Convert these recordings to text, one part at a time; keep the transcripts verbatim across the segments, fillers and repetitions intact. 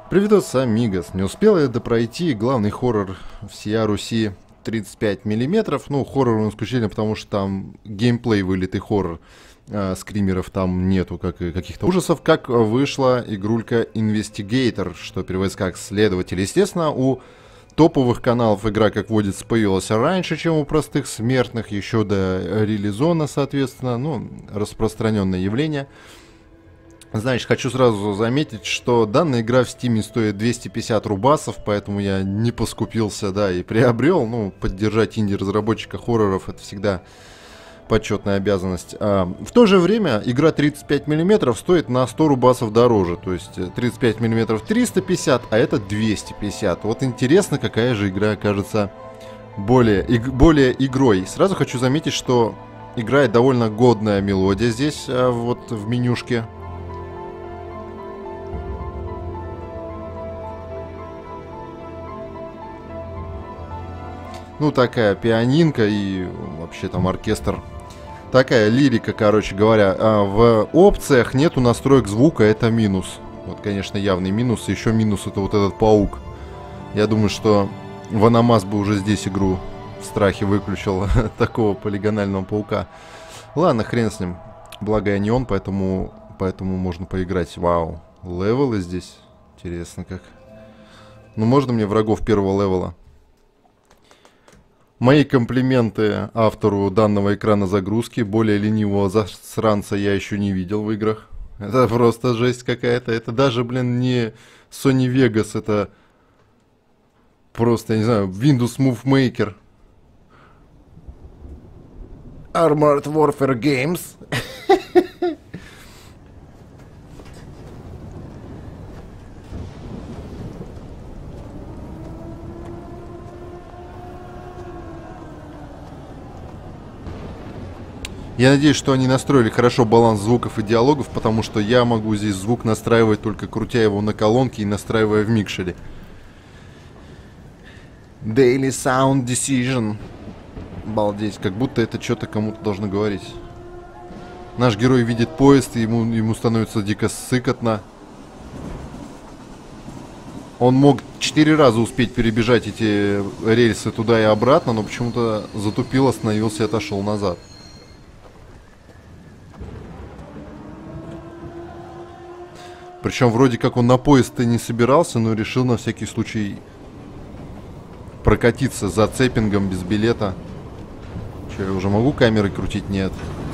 Привет, амигос. Не успел я допройти главный хоррор всея Руси тридцать пять миллиметров. Ну, хоррор исключительно, потому что там геймплей вылитый хоррор. А, скримеров там нету, как и каких-то ужасов. Как вышла игрулька Investigator, что переводится как следователь. Естественно, у топовых каналов игра, как водится, появилась раньше, чем у простых смертных, еще до релизона, соответственно. Ну, распространенное явление. Знаешь, хочу сразу заметить, что данная игра в Steam стоит двести пятьдесят рубасов, поэтому я не поскупился, да, и приобрел. Ну, поддержать инди-разработчика хорроров — это всегда почетная обязанность. А, в то же время игра тридцать пять миллиметров стоит на сто рубасов дороже, то есть тридцать пять миллиметров триста пятьдесят, а это двести пятьдесят. Вот интересно, какая же игра окажется более, иг, более игрой. Сразу хочу заметить, что играет довольно годная мелодия здесь, а, вот в менюшке. Ну, такая пианинка и вообще там оркестр. Такая лирика, короче говоря. А в опциях нету настроек звука, это минус. Вот, конечно, явный минус. Еще минус — это вот этот паук. Я думаю, что Ваномас бы уже здесь игру в страхе выключил такого полигонального паука. Ладно, хрен с ним. Благо я не он, поэтому, поэтому можно поиграть. Вау. Левелы здесь. Интересно как. Ну, можно мне врагов первого левела? Мои комплименты автору данного экрана загрузки. Более ленивого засранца я еще не видел в играх. Это просто жесть какая-то. Это даже, блин, не Sony Vegas. Это просто, я не знаю, Windows Movie Maker. Armored Warfare Games. Я надеюсь, что они настроили хорошо баланс звуков и диалогов, потому что я могу здесь звук настраивать только крутя его на колонке и настраивая в микшере. Daily Sound Decision. Балдеть, как будто это что-то кому-то должно говорить. Наш герой видит поезд, и ему, ему становится дико сыкотно. Он мог четыре раза успеть перебежать эти рельсы туда и обратно, но почему-то затупил, остановился и отошел назад. Причем вроде как он на поезд-то не собирался, но решил на всякий случай прокатиться за цеппингом без билета. Че, я уже могу камерой крутить? Нет.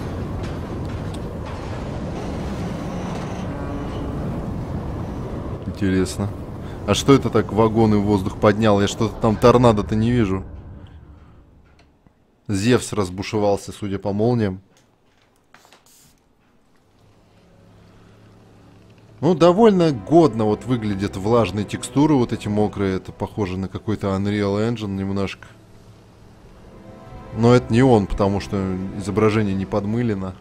Интересно. А что это так вагоны в воздух поднял? Я что-то там торнадо-то не вижу. Зевс разбушевался, судя по молниям. Ну, довольно годно вот выглядят влажные текстуры, вот эти мокрые. Это похоже на какой-то Unreal Engine немножко. Но это не он, потому что изображение не подмылено.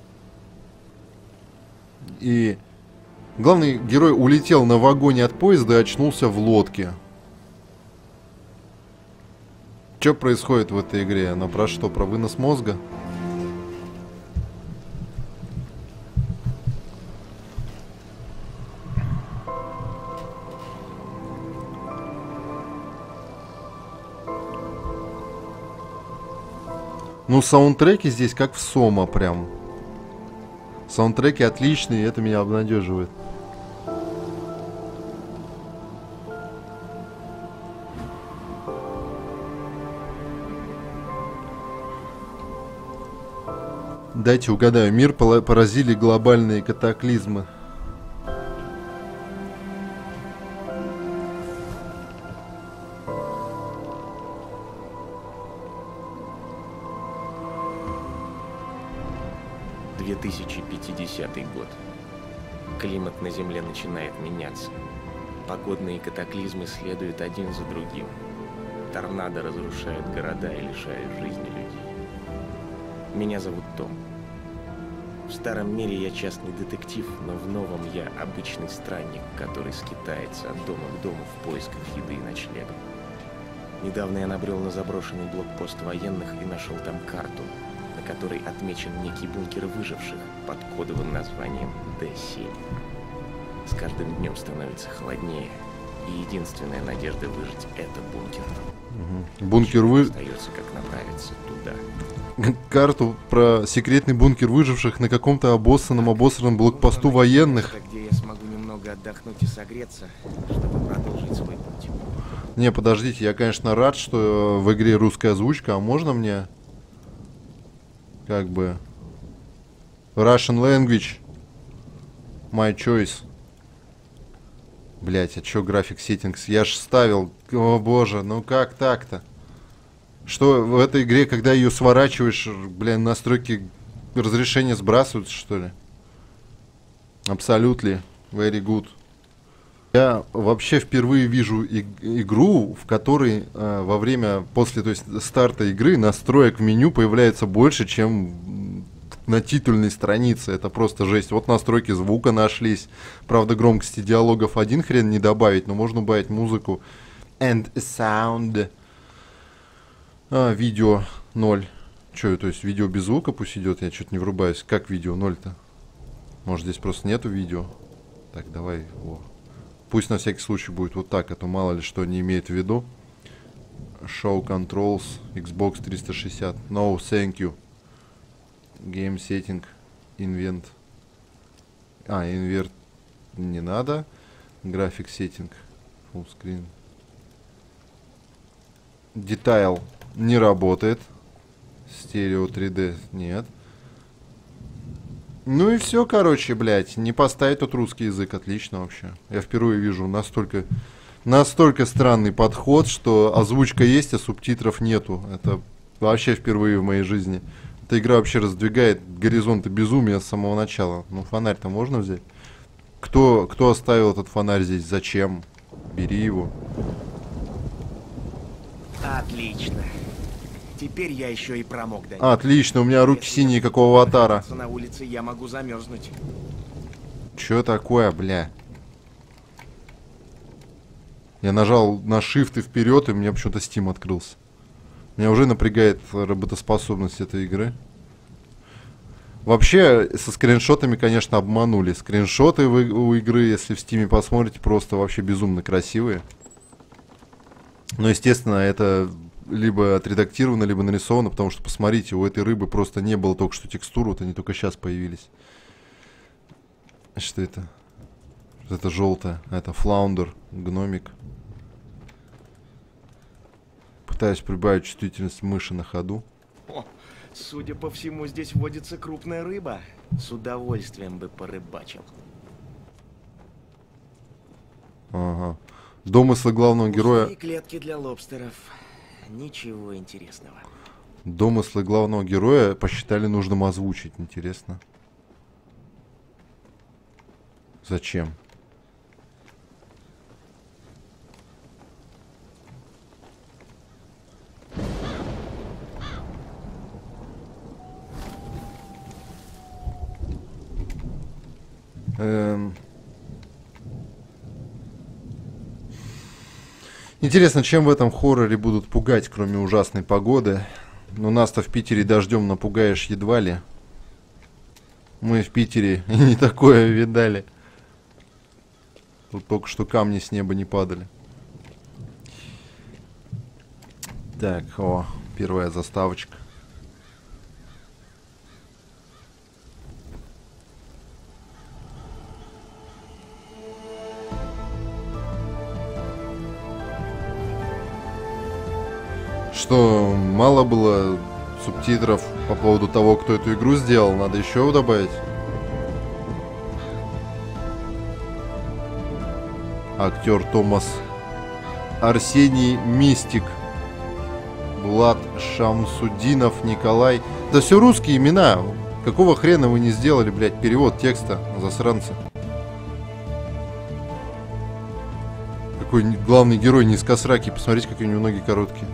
И главный герой улетел на вагоне от поезда и очнулся в лодке. Что происходит в этой игре? Она про что? Про вынос мозга? Ну, саундтреки здесь как в Сома прям. Саундтреки отличные, и это меня обнадеживает. Дайте угадаю, мир поразили глобальные катаклизмы. две тысячи пятидесятый год. Климат на Земле начинает меняться. Погодные катаклизмы следуют один за другим. Торнадо разрушают города и лишают жизни людей. Меня зовут Том. В старом мире я частный детектив, но в новом я обычный странник, который скитается от дома к дому в поисках еды и ночлега. Недавно я набрел на заброшенный блокпост военных и нашел там карту, на которой отмечен некий бункер выживших под кодовым названием Д семь. С каждым днем становится холоднее. И единственная надежда выжить — это бункер. Угу. Бункер вы... Остается, как направиться туда. Карту про секретный бункер выживших на каком-то обоссанном обоссанном блокпосту военных. Где я смогу немного отдохнуть и согреться, чтобы продолжить свой путь. Не, подождите, я, конечно, рад, что в игре русская озвучка, а можно мне как бы Russian language my choice. Блять, а чё график settings? Я ж ставил, о боже, ну как так-то? Что в этой игре, когда ее сворачиваешь, блин, настройки разрешения сбрасываются, что ли? Absolutely, very good. Я вообще впервые вижу иг игру, в которой э, во время, после, то есть старта игры, настроек в меню появляется больше, чем на титульной странице. Это просто жесть. Вот настройки звука нашлись. Правда, громкости диалогов один хрен не добавить, но можно убавить музыку. And sound. А, видео ноль. Че, то есть видео без звука пусть идет? Я что-то не врубаюсь. Как видео ноль-то? Может, здесь просто нету видео? Так, давай. О. Пусть на всякий случай будет вот так, а то мало ли что не имеет в виду. Show controls, Xbox триста шестьдесят. No, thank you. Game setting, invent. А, invert не надо. Graphic setting, full screen. Detail не работает. Стерео три дэ нет. Ну и все, короче, блядь. Не поставить тут русский язык. Отлично вообще. Я впервые вижу настолько, настолько странный подход, что озвучка есть, а субтитров нету. Это вообще впервые в моей жизни. Эта игра вообще раздвигает горизонты безумия с самого начала. Ну, фонарь-то можно взять? Кто, кто оставил этот фонарь здесь? Зачем? Бери его. Отлично. Теперь я еще и промок до них. Отлично, у меня руки Если синие, как у аватара. На улице я могу замерзнуть. Чё такое, бля? Я нажал на shift и вперед, и у меня почему-то Steam открылся. Меня уже напрягает работоспособность этой игры. Вообще, со скриншотами, конечно, обманули. Скриншоты в, у игры, если в Steam посмотрите, просто вообще безумно красивые. Но, естественно, это либо отредактировано, либо нарисовано, потому что, посмотрите, у этой рыбы просто не было только что текстур, вот они только сейчас появились. Что это? Это желтое, это флаундер, гномик. Пытаюсь прибавить чувствительность мыши на ходу. О, судя по всему, здесь водится крупная рыба. С удовольствием бы порыбачил. Ага. Домыслы главного героя. Пустые клетки для лобстеров. Ничего интересного. Домыслы главного героя посчитали нужным озвучить. Интересно. Зачем? Эм... Интересно, чем в этом хорроре будут пугать, кроме ужасной погоды. Ну, нас-то в Питере дождем напугаешь едва ли. Мы в Питере не такое видали. Тут только что камни с неба не падали. Так, о, первая заставочка. Что, мало было субтитров по поводу того, кто эту игру сделал? Надо еще добавить? Актер Томас Арсений Мистик, Влад Шамсудинов, Николай. Да все русские имена. Какого хрена вы не сделали, блядь, перевод текста, засранцы? Какой главный герой низкосракий. Посмотрите, какие у него ноги короткие.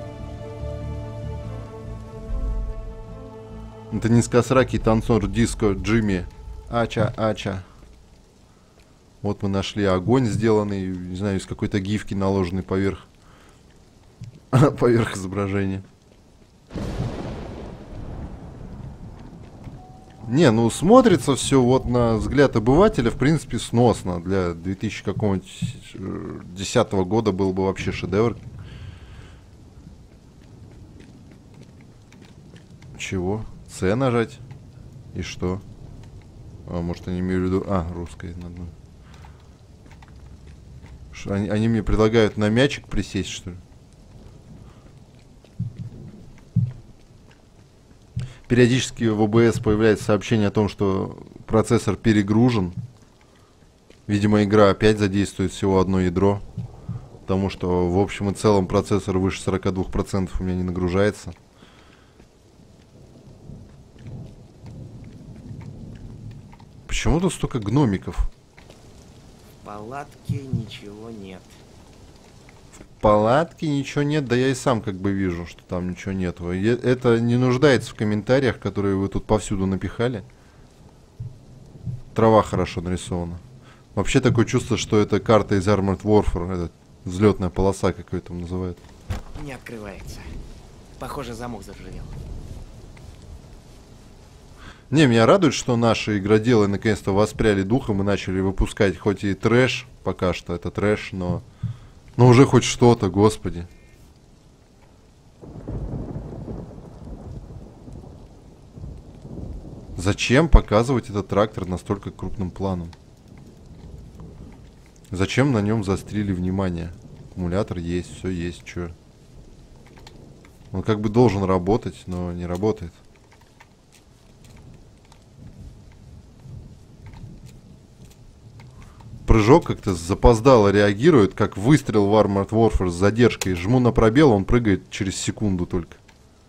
Это низкосракий танцор диско Джимми. Ача, ача. Вот мы нашли огонь, сделанный, не знаю, из какой-то гифки, наложенный поверх поверх изображения. Не, ну смотрится все вот на взгляд обывателя, в принципе, сносно. Для две тысячи десятого года был бы вообще шедевр. Чего? С нажать? И что? А, может, они имеют в виду... А, русская надо. Ш- Они, они мне предлагают на мячик присесть, что ли? Периодически в о бэ эс появляется сообщение о том, что процессор перегружен. Видимо, игра опять задействует всего одно ядро. Потому что в общем и целом процессор выше сорок два процента у меня не нагружается. Почему тут столько гномиков? В палатке ничего нет. В палатке ничего нет, да я и сам как бы вижу, что там ничего нету. И это не нуждается в комментариях, которые вы тут повсюду напихали. Трава хорошо нарисована. Вообще такое чувство, что это карта из Armored Warfare. Это взлетная полоса, как ее там называют. Не открывается. Похоже, замок заржавел. Не, меня радует, что наши игроделы наконец-то воспряли духом и начали выпускать хоть и трэш, пока что это трэш, но... Но уже хоть что-то, господи. Зачем показывать этот трактор настолько крупным планом? Зачем на нем заострили внимание? Аккумулятор есть, все есть, чё? Он как бы должен работать, но не работает. Прыжок как-то запоздало реагирует, как выстрел в Armored Warfare с задержкой. Жму на пробел, он прыгает через секунду только.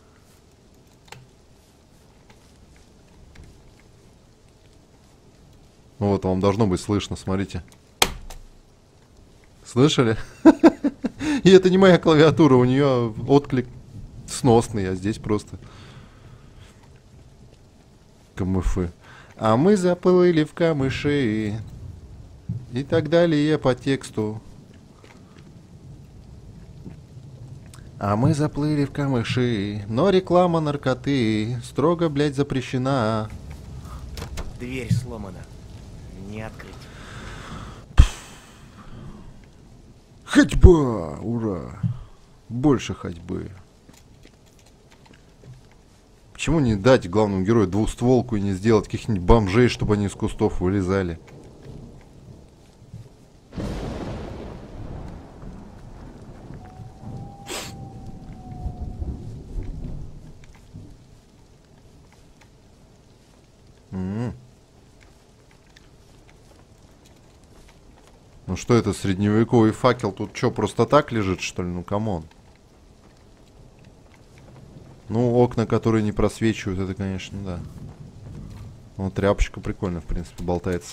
Ну вот, вам должно быть слышно, смотрите. Слышали? И это не моя клавиатура, у нее отклик сносный, а здесь просто камыфы. А мы заплыли в камыши. И так далее по тексту. А мы заплыли в камыши, но реклама наркоты строго, блядь, запрещена. Дверь сломана. Не открыть. Ходьба! Ура! Больше ходьбы. Почему не дать главному герою двустволку и не сделать каких-нибудь бомжей, чтобы они из кустов вылезали? Ну что это, средневековый факел? Тут что, просто так лежит, что ли? Ну, камон. Ну, окна, которые не просвечивают, это, конечно, да. Ну, тряпочка прикольно, в принципе, болтается.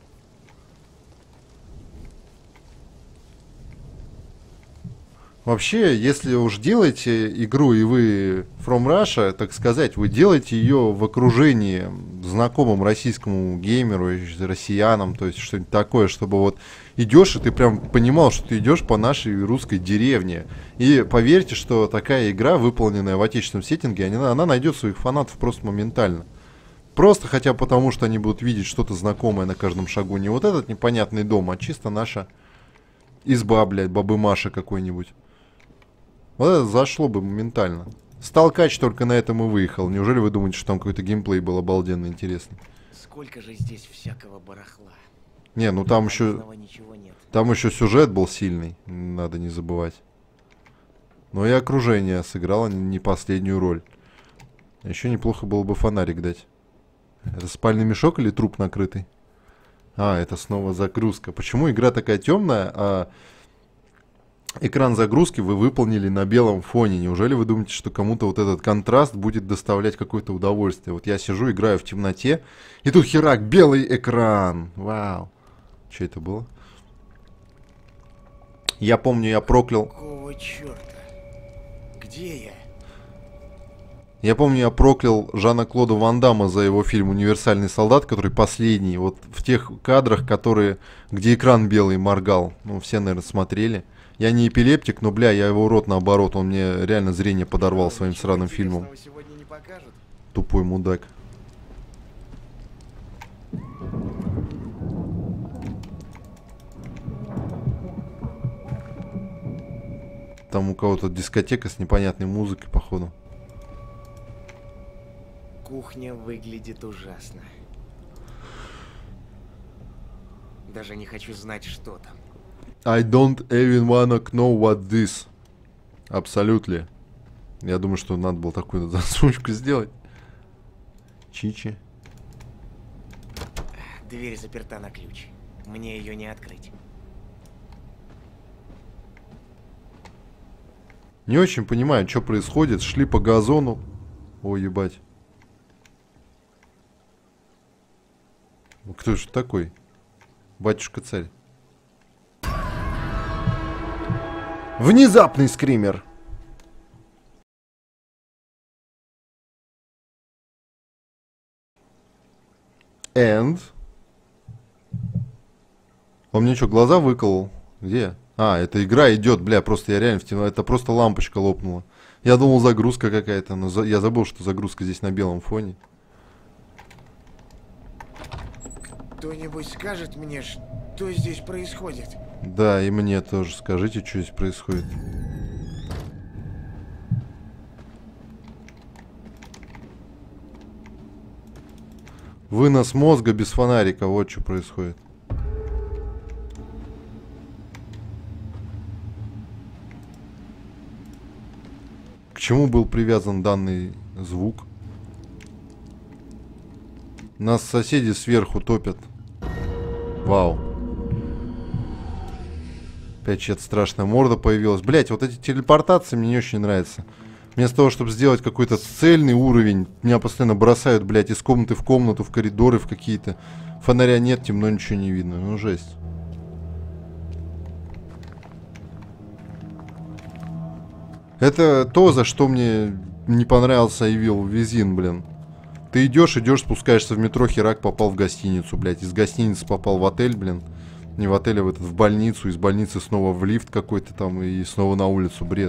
Вообще, если уж делаете игру, и вы From Russia, так сказать, вы делаете ее в окружении знакомым российскому геймеру, россиянам, то есть что-нибудь такое, чтобы вот идешь, и ты прям понимал, что ты идешь по нашей русской деревне. И поверьте, что такая игра, выполненная в отечественном сеттинге, она, она найдет своих фанатов просто моментально. Просто хотя бы потому, что они будут видеть что-то знакомое на каждом шагу. Не вот этот непонятный дом, а чисто наша изба, блядь, бабы Маши какой-нибудь. Вот это зашло бы моментально. Сталкач только на этом и выехал. Неужели вы думаете, что там какой-то геймплей был обалденно интересный? Сколько же здесь всякого барахла. Не, ну там еще... Там еще сюжет был сильный, надо не забывать. Но и окружение сыграло не последнюю роль. Еще неплохо было бы фонарик дать. Это спальный мешок или труп накрытый? А, это снова загрузка. Почему игра такая темная, а... Экран загрузки вы выполнили на белом фоне. Неужели вы думаете, что кому-то вот этот контраст будет доставлять какое-то удовольствие? Вот я сижу, играю в темноте, и тут херак, белый экран. Вау. Что это было? Я помню, я проклял... Какого черта? Где я? Я помню, я проклял Жана-Клода Ван Дамма за его фильм «Универсальный солдат», который последний. Вот в тех кадрах, которые, где экран белый моргал. Ну, все, наверное, смотрели. Я не эпилептик, но, бля, я его рот наоборот, он мне реально зрение подорвал своим сраным фильмом. Тупой мудак. Там у кого-то дискотека с непонятной музыкой, походу. Кухня выглядит ужасно. Даже не хочу знать, что там. I don't even wanna know what this. Абсолютно. Я думаю, что надо было такую засучку сделать. Чичи. Дверь заперта на ключ. Мне ее не открыть. Не очень понимаю, что происходит. Шли по газону. Ой, ебать. Кто же такой? Батюшка-царь. Внезапный скример. And? Он мне что, глаза выколол? Где? А, эта игра идет, бля, просто я реально в темноте. Это просто лампочка лопнула. Я думал, загрузка какая-то, но за... я забыл, что загрузка здесь на белом фоне. Кто-нибудь скажет мне, что здесь происходит? Да, и мне тоже. Скажите, что здесь происходит. Вынос мозга без фонарика. Вот что происходит. К чему был привязан данный звук? Нас соседи сверху топят. Вау. Опять чья-то страшная морда появилась. Блять, вот эти телепортации мне не очень нравятся. Вместо того, чтобы сделать какой-то цельный уровень, меня постоянно бросают, блядь, из комнаты в комнату, в коридоры в какие-то. Фонаря нет, темно, ничего не видно. Ну, жесть. Это то, за что мне не понравился Evil Within, блин. Ты идешь, идешь, спускаешься в метро, херак попал в гостиницу, блядь. Из гостиницы попал в отель, блин. Не в отель, а в, этот, в больницу. Из больницы снова в лифт какой-то там и снова на улицу. Бред.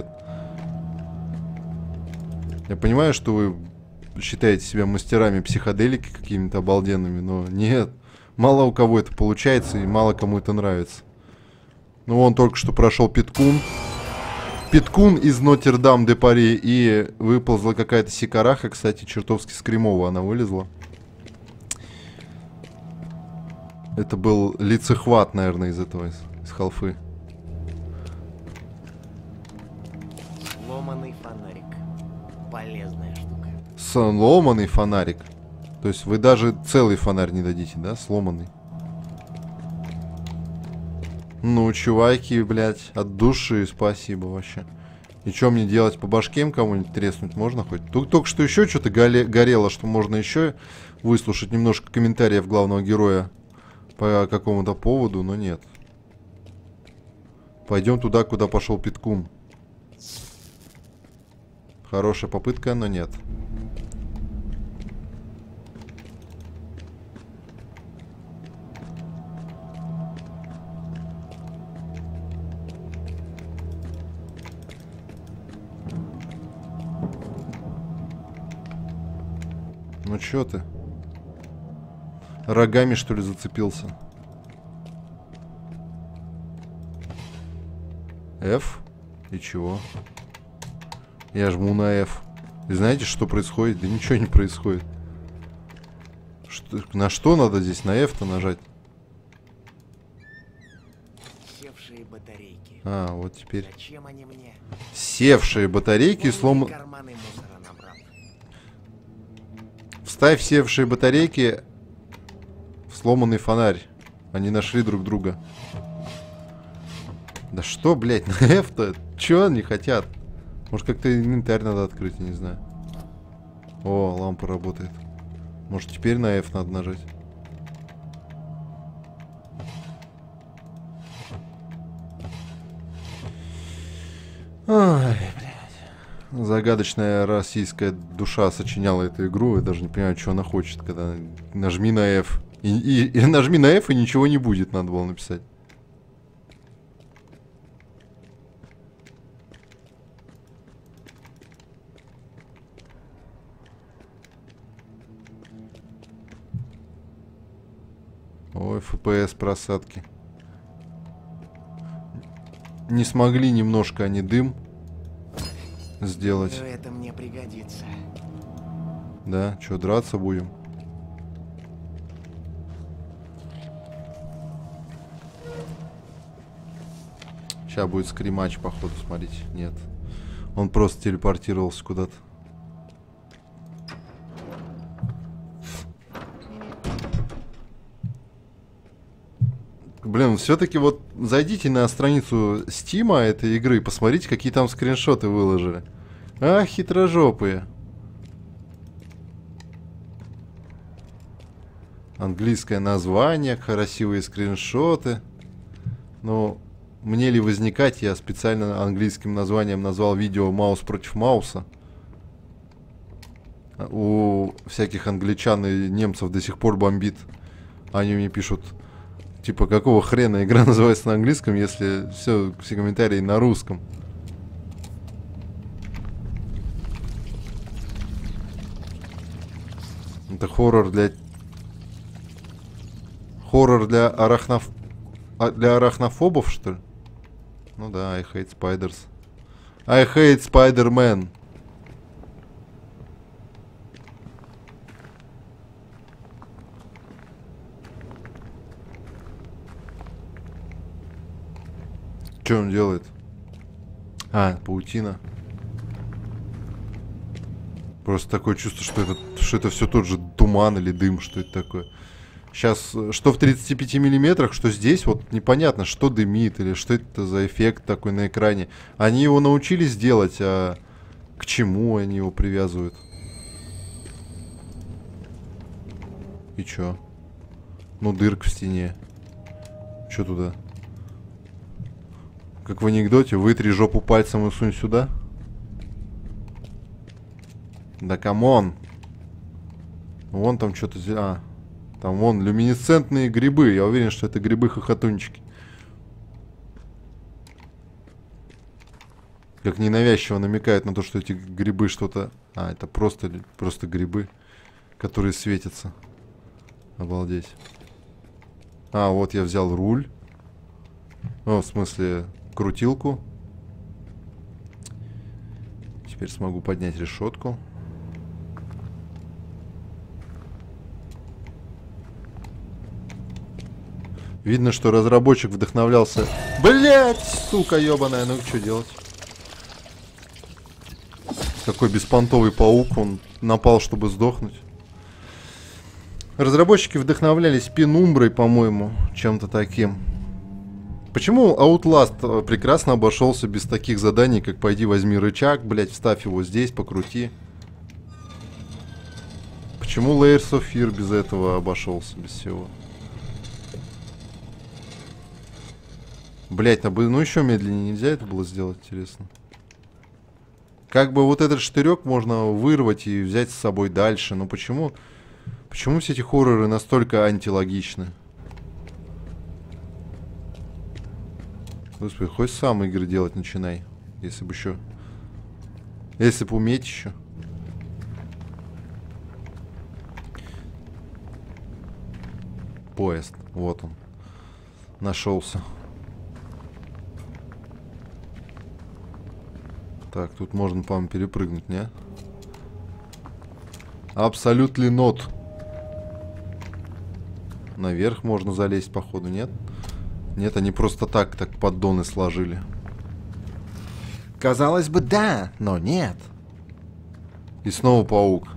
Я понимаю, что вы считаете себя мастерами психоделики какими-то обалденными, но нет. Мало у кого это получается и мало кому это нравится. Ну, он только что прошел Питкун. Питкун из Нотр-Дам-де-Пари. И выползла какая-то сикараха, кстати, чертовски скримово она вылезла. Это был лицехват, наверное, из этого, из, из халфы. Сломанный фонарик. Полезная штука. Сломанный фонарик. То есть вы даже целый фонарь не дадите, да? Сломанный. Ну, чуваки, блядь, от души спасибо вообще. И что мне делать, по башкем кому-нибудь треснуть можно хоть? Тут только что еще что-то горело, что можно еще выслушать немножко комментариев главного героя по какому-то поводу, но нет. Пойдем туда, куда пошел Питкун. Хорошая попытка, но нет. Ну чё ты? Рогами, что ли, зацепился? F? И чего? Я жму на F. И знаете, что происходит? Да ничего не происходит. Что, на что надо здесь на F-то нажать? Севшие батарейки. А, вот теперь. Зачем они мне? Севшие батарейки и слом... Карманы мусора набрал. Вставь севшие батарейки в сломанный фонарь. Они нашли друг друга. Да что, блядь, на F-то? Чё они хотят? Может, как-то инвентарь надо открыть, я не знаю. О, лампа работает. Может, теперь на F надо нажать? Ой, блядь. Загадочная российская душа сочиняла эту игру. Я даже не понимаю, что она хочет, когда нажми на F. И, и, и нажми на F, и ничего не будет, надо было написать. Ой, эф пи эс просадки. Не смогли немножко они дым сделать. Все это мне пригодится. Да, что, драться будем? Сейчас будет скримач, походу, смотрите. Нет. Он просто телепортировался куда-то. Блин, все-таки вот зайдите на страницу Стима этой игры и посмотрите, какие там скриншоты выложили. А, хитрожопые. Английское название, красивые скриншоты. Ну, мне ли возникать, я специально английским названием назвал видео «Маус против Мауса». У всяких англичан и немцев до сих пор бомбит. Они мне пишут, типа, какого хрена игра называется на английском, если все, все комментарии на русском. Это хоррор для... Хоррор для арахноф... а, для арахнофобов, что ли? Ну да, I hate spiders. I hate Spider-Man. Что он делает? А, паутина. Просто такое чувство, что это, что это все тот же туман или дым, что это такое. Сейчас, что в тридцати пяти миллиметрах, что здесь, вот непонятно, что дымит или что это за эффект такой на экране. Они его научились делать, а к чему они его привязывают? И чё? Ну, дырка в стене. Чё туда? Как в анекдоте, вытри жопу пальцем и сунь сюда. Да камон. Вон там что-то... А, там вон люминесцентные грибы. Я уверен, что это грибы-хохотунчики. Как ненавязчиво намекают на то, что эти грибы что-то... А, это просто, просто грибы, которые светятся. Обалдеть. А, вот я взял руль. О, в смысле, крутилку. Теперь смогу поднять решетку. Видно, что разработчик вдохновлялся. Блять, сука ебаная, ну что делать? Такой беспонтовый паук, он напал, чтобы сдохнуть. Разработчики вдохновлялись Пенумброй, по-моему, чем-то таким. Почему Outlast прекрасно обошелся без таких заданий, как пойди возьми рычаг, блять, вставь его здесь, покрути? Почему Layers of Fear без этого обошелся, без всего? Блять, ну еще медленнее нельзя это было сделать, интересно. Как бы вот этот штырек можно вырвать и взять с собой дальше. Но почему? Почему все эти хорроры настолько антилогичны? Господи, хоть сам игры делать начинай. Если бы еще... Если бы уметь еще. Поезд. Вот он. Нашелся. Так, тут можно, по-моему, перепрыгнуть, не? Абсолютно not. Наверх можно залезть, походу, нет? Нет, они просто так, так поддоны сложили. Казалось бы, да, но нет. И снова паук.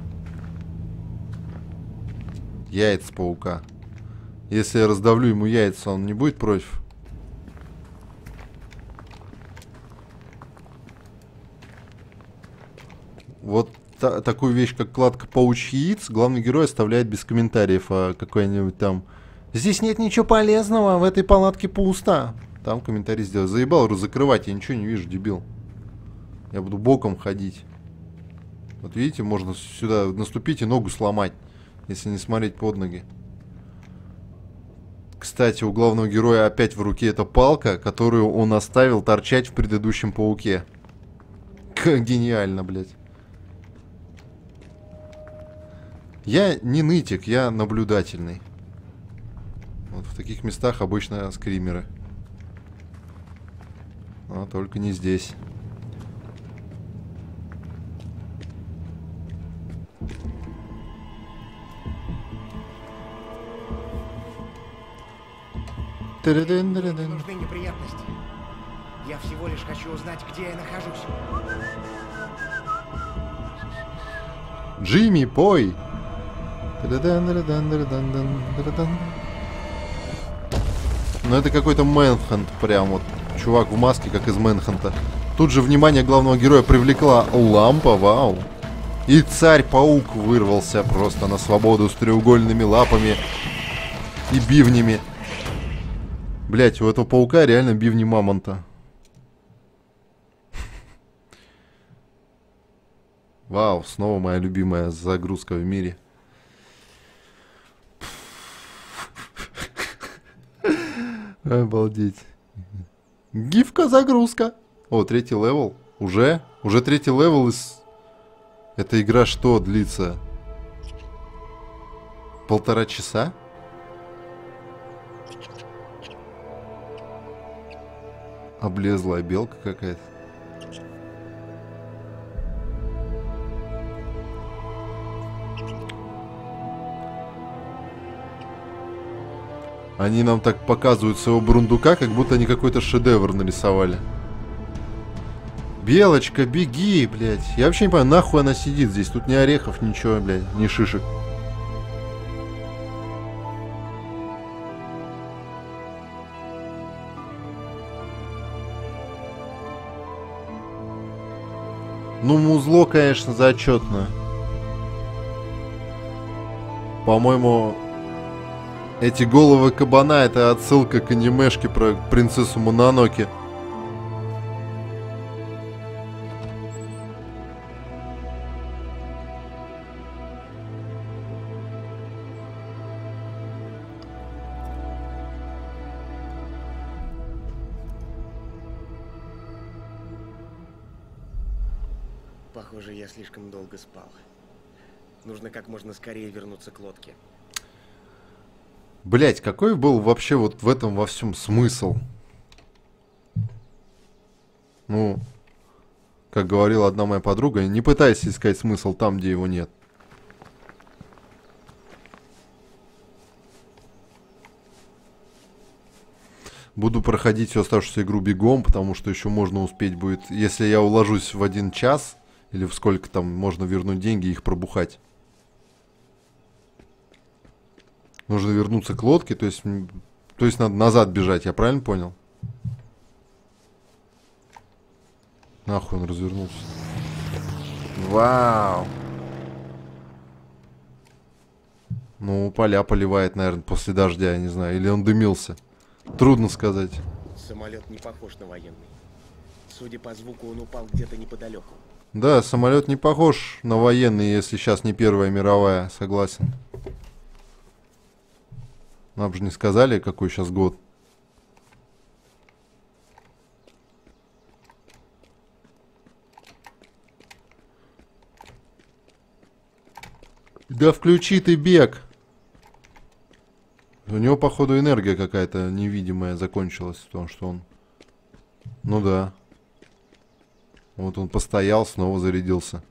Яйца паука. Если я раздавлю ему яйца, он не будет против? Вот та такую вещь, как кладка паучьих яиц, главный герой оставляет без комментариев, а какой-нибудь там... Здесь нет ничего полезного, в этой палатке пусто. Там комментарий сделал. Заебал закрывать, я ничего не вижу, дебил. Я буду боком ходить. Вот видите, можно сюда наступить и ногу сломать, если не смотреть под ноги. Кстати, у главного героя опять в руке эта палка, которую он оставил торчать в предыдущем пауке. Как гениально, блядь. Я не нытик, я наблюдательный. Вот в таких местах обычно скримеры. Но только не здесь. Мне нужны неприятности. Я всего лишь хочу узнать, где я нахожусь. Джимми, пой! Ну это какой-то Мэнхант прям вот. Чувак в маске, как из Мэнханта. Тут же внимание главного героя привлекла лампа, вау. И царь-паук вырвался просто на свободу с треугольными лапами и бивнями. Блять, у этого паука реально бивни мамонта. Вау, снова моя любимая загрузка в мире. Обалдеть. Гифка-загрузка. О, третий левел. Уже? Уже третий левел из... Эта игра что длится? Полтора часа? Облезлая белка какая-то. Они нам так показывают своего бурундука, как будто они какой-то шедевр нарисовали. Белочка, беги, блядь. Я вообще не понимаю, нахуй она сидит здесь. Тут ни орехов, ничего, блядь, ни шишек. Ну, музло, конечно, зачетно. По-моему, эти головы кабана — это отсылка к анимешке про принцессу Мононоке. Похоже, я слишком долго спал. Нужно как можно скорее вернуться к лодке. Блять, какой был вообще вот в этом во всем смысл? Ну, как говорила одна моя подруга, не пытайся искать смысл там, где его нет. Буду проходить всю оставшуюся игру бегом, потому что еще можно успеть будет, если я уложусь в один час, или в сколько там можно вернуть деньги и их пробухать. Нужно вернуться к лодке, то есть, то есть надо назад бежать, я правильно понял? Нахуй он развернулся. Вау! Ну, поля поливает, наверное, после дождя, я не знаю. Или он дымился. Трудно сказать. Самолет не похож на военный. Судя по звуку, он упал где-то неподалеку. Да, самолет не похож на военный, если сейчас не Первая мировая, согласен. Нам же не сказали, какой сейчас год. Да включи ты бег. У него, походу, энергия какая-то невидимая закончилась, потому что он... Ну да. Вот он постоял, снова зарядился.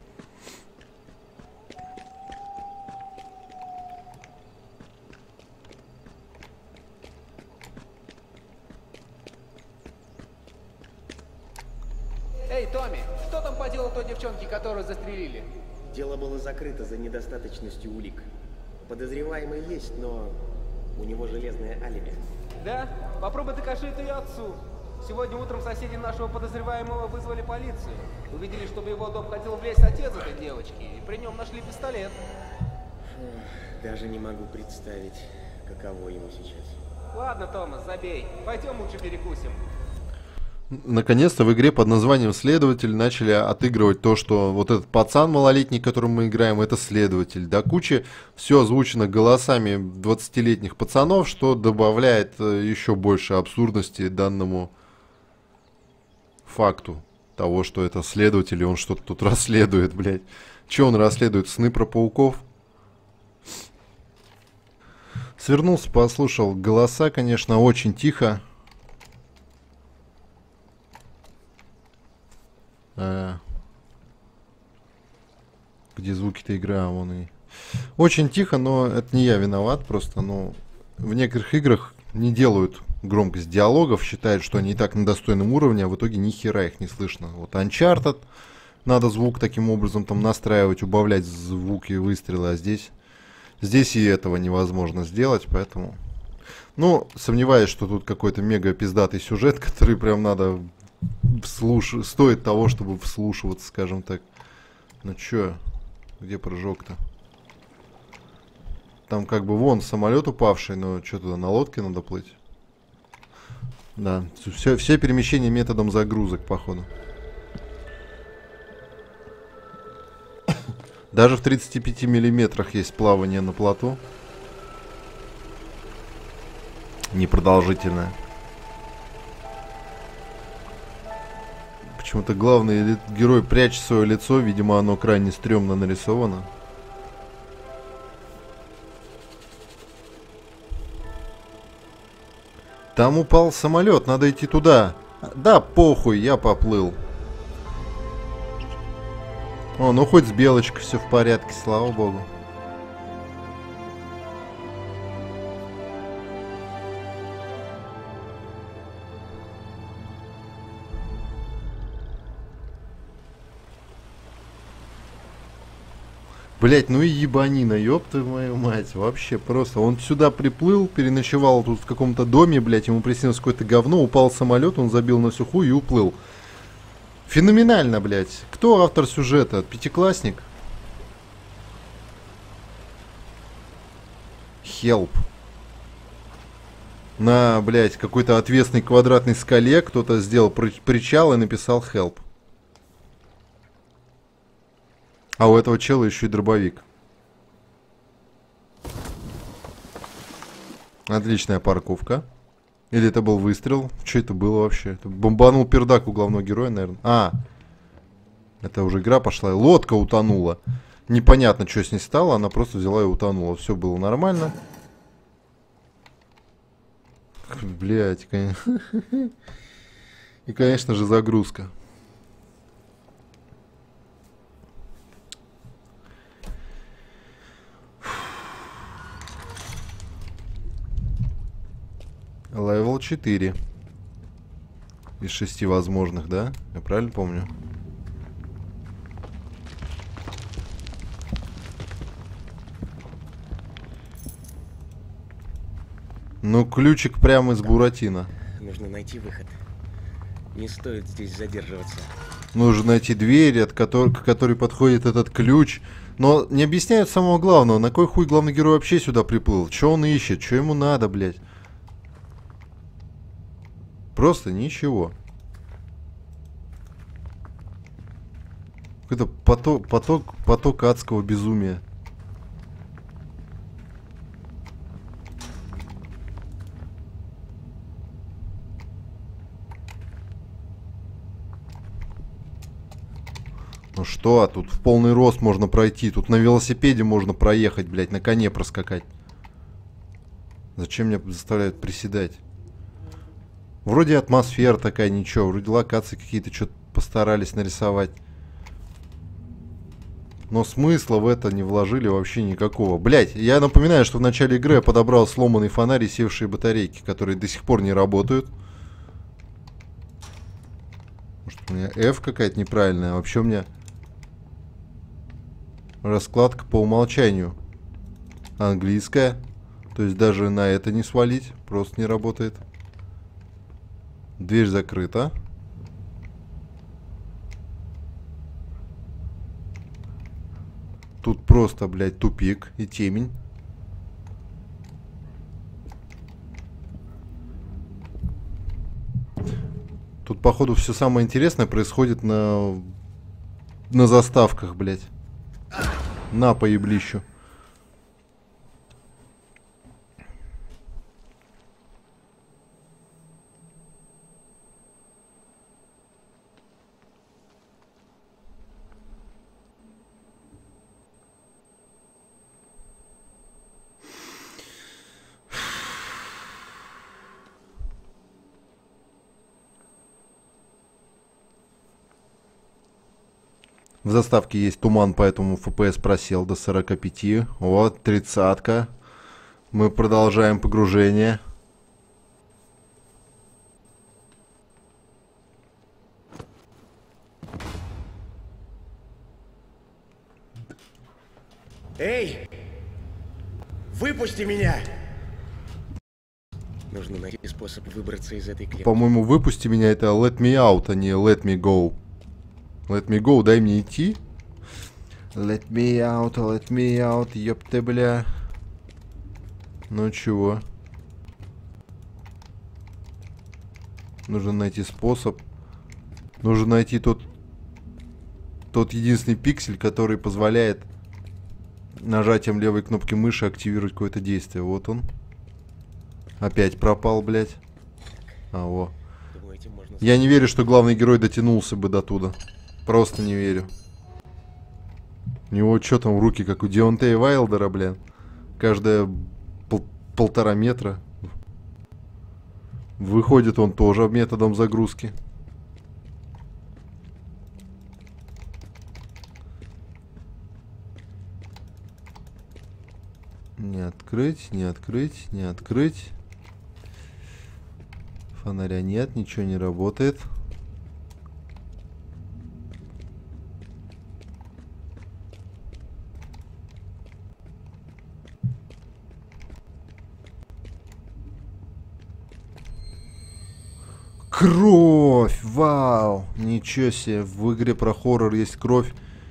Эй, Томми, что там по делу той девчонки, которую застрелили? Дело было закрыто за недостаточностью улик. Подозреваемый есть, но у него железное алиби. Да? Попробуй докажи это ее отцу. Сегодня утром соседи нашего подозреваемого вызвали полицию. Увидели, чтобы его дом хотел влезть отец этой девочки, и при нем нашли пистолет. Даже не могу представить, каково ему сейчас. Ладно, Томас, забей. Пойдем лучше перекусим. Наконец-то в игре под названием «Следователь» начали отыгрывать то, что вот этот пацан малолетний, которым мы играем, это следователь. До кучи все озвучено голосами двадцатилетних пацанов, что добавляет еще больше абсурдности данному факту того, что это следователь, и он что-то тут расследует, блядь. Че он расследует? Сны про пауков? Свернулся, послушал голоса, конечно, очень тихо. А, где звуки-то игры, а вон и... Очень тихо, но это не я виноват, просто, ну, в некоторых играх не делают громкость диалогов, считают, что они и так на достойном уровне, а в итоге ни хера их не слышно. Вот Uncharted, надо звук таким образом там настраивать, убавлять звуки выстрела, а здесь... Здесь и этого невозможно сделать, поэтому... Ну, сомневаюсь, что тут какой-то мега пиздатый сюжет, который прям надо вслуш... стоит того, чтобы вслушиваться, скажем так. Ну чё, где прыжок-то? Там как бы вон самолет упавший, но что туда, на лодке надо плыть? Да, все, все перемещения методом загрузок, походу. Даже в тридцати пяти миллиметрах есть плавание на плоту. Непродолжительное. Почему-то главный ли- герой прячет свое лицо. Видимо, оно крайне стрёмно нарисовано. Там упал самолет, надо идти туда. Да, похуй, я поплыл. О, ну хоть с белочкой все в порядке, слава богу. Блять, ну и ебанина, ёб твою мою мать, вообще просто. Он сюда приплыл, переночевал тут в каком-то доме, блять, ему приснилось какое-то говно, упал самолет, он забил на всю хуй и уплыл. Феноменально, блять. Кто автор сюжета? Пятиклассник? Help. На, блять, какой-то отвесной квадратной скале кто-то сделал при- причал и написал help. А у этого чела еще и дробовик. Отличная парковка. Или это был выстрел? Что это было вообще? Это бомбанул пердак у главного героя, наверное. А, это уже игра пошла. Лодка утонула. Непонятно, что с ней стало. Она просто взяла и утонула. Все было нормально. Блять, конечно. И, конечно же, загрузка. Левел четыре. Из шести возможных, да? Я правильно помню? Ну, ключик прямо из Буратино. Нужно найти выход. Не стоит здесь задерживаться. Нужно найти дверь, от которой, к которой подходит этот ключ. Но не объясняют самого главного. На кой хуй главный герой вообще сюда приплыл? Че он ищет? Че ему надо, блядь? Просто ничего. Какой-то поток, поток, поток адского безумия. Ну что, а тут в полный рост можно пройти. Тут на велосипеде можно проехать, блядь, на коне проскакать. Зачем меня заставляют приседать? Вроде атмосфера такая, ничего. Вроде локации какие-то что-то постарались нарисовать. Но смысла в это не вложили вообще никакого. Блять, я напоминаю, что в начале игры я подобрал сломанный фонарь и севшие батарейки, которые до сих пор не работают. Может, у меня F какая-то неправильная. А вообще у меня раскладка по умолчанию английская. То есть даже на это не свалить. Просто не работает. Дверь закрыта. Тут просто, блядь, тупик и темень. Тут, походу, все самое интересное происходит на... на заставках, блядь. На поеблищу. В заставке есть туман, поэтому эф пи эс просел до сорока пяти. Вот, тридцатка. Мы продолжаем погружение. Эй! Выпусти меня! Нужно найти способ выбраться из этой клетки. По-моему, выпусти меня, это let me out, а не let me go. Let me go, дай мне идти. Let me out, let me out, ёпты, бля. Ну чего? Нужно найти способ. Нужно найти тот... Тот единственный пиксель, который позволяет нажатием левой кнопки мыши активировать какое-то действие. Вот он. Опять пропал, блядь. А, во. Думаете, можно... Я не верю, что главный герой дотянулся бы до туда. Просто не верю. У него что там в руки, как у Дионтея Вайлдера, блин. Каждая пол полтора метра. Выходит он тоже методом загрузки. Не открыть, не открыть, не открыть. Фонаря нет, ничего не работает. Кровь! Вау! Ничего себе, в игре про хоррор есть кровь.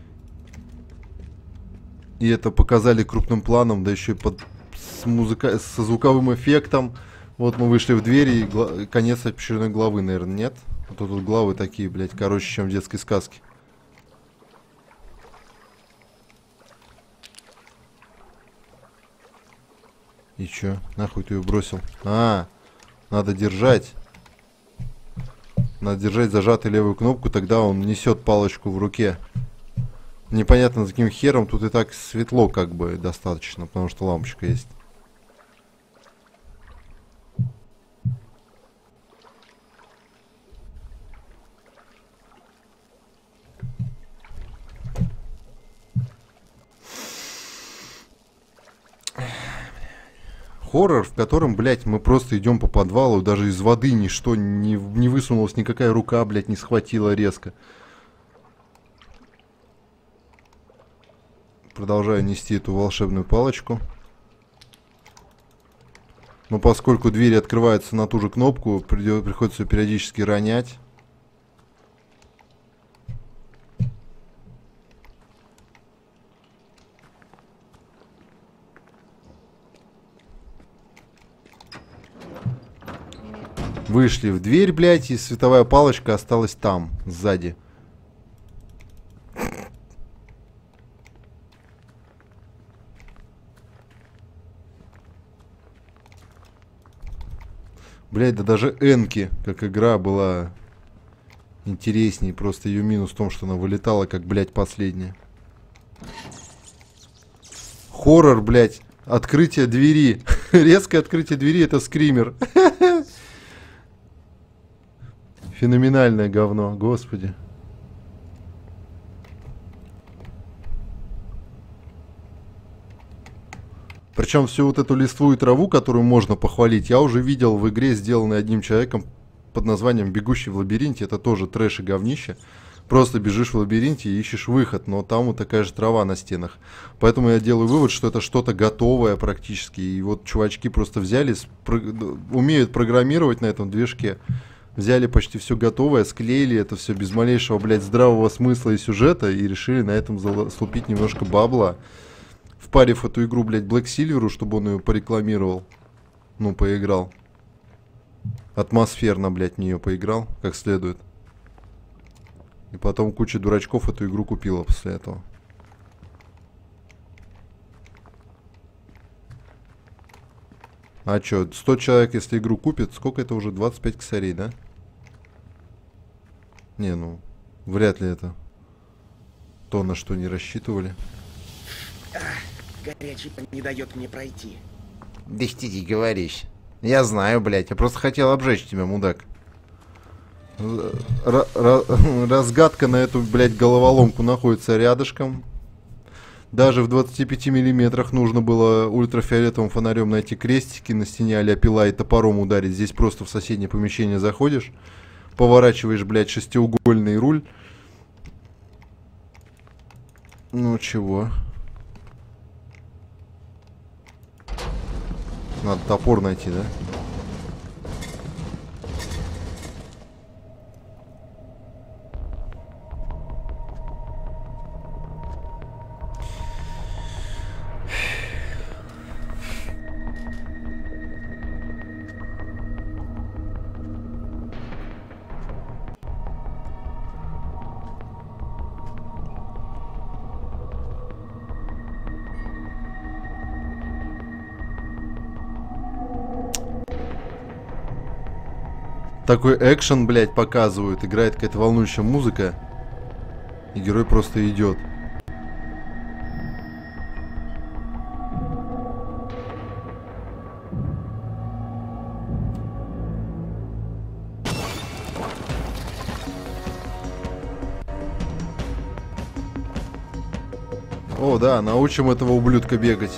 И это показали крупным планом, да еще и под, с музыка, со звуковым эффектом. Вот мы вышли в дверь, и гла конец очередной главы, наверное, нет? А то тут главы такие, блядь, короче, чем в детской сказке. И чё? Нахуй ты ее бросил? А, надо держать. Надо держать зажатой левую кнопку, тогда он несет палочку в руке. Непонятно, за каким хером. Тут и так светло как бы достаточно, потому что лампочка есть. Хоррор, в котором, блядь, мы просто идем по подвалу, даже из воды ничто не, не высунулось, никакая рука, блядь, не схватила резко. Продолжаю нести эту волшебную палочку. Но поскольку двери открываются на ту же кнопку, придет, приходится периодически ронять. Вышли в дверь, блядь, и световая палочка осталась там, сзади. Блядь, да даже Энки, как игра, была интересней. Просто ее минус в том, что она вылетала, как, блядь, последняя. Хоррор, блядь, открытие двери. Резкое открытие двери — это скример. Феноменальное говно, господи. Причем всю вот эту листву и траву, которую можно похвалить, я уже видел в игре, сделанной одним человеком под названием «Бегущий в лабиринте». Это тоже трэш и говнище. Просто бежишь в лабиринте и ищешь выход, но там вот такая же трава на стенах. Поэтому я делаю вывод, что это что-то готовое практически. И вот чувачки просто взяли, спро... умеют программировать на этом движке. Взяли почти все готовое, склеили это все без малейшего, блядь, здравого смысла и сюжета и решили на этом слупить немножко бабла, впарив эту игру, блядь, Black Silver, чтобы он ее порекламировал. Ну, поиграл. Атмосферно, блядь, в нее поиграл, как следует. И потом куча дурачков эту игру купила после этого. А чё, сто человек, если игру купит, сколько это уже? двадцать пять косарей, да? Не, ну, вряд ли это то, на что не рассчитывали. Горячий не дает мне пройти. Да что ты говоришь? Я знаю, блядь, я просто хотел обжечь тебя, мудак. Р -р Разгадка на эту, блядь, головоломку находится рядышком. Даже в двадцати пяти миллиметрах нужно было ультрафиолетовым фонарем найти крестики на стене а-ля пила и топором ударить. Здесь просто в соседнее помещение заходишь, поворачиваешь, блядь, шестиугольный руль. Ну чего? Надо топор найти, да? Такой экшен, блядь, показывают. Играет какая-то волнующая музыка. И герой просто идет. О, да, научим этого ублюдка бегать.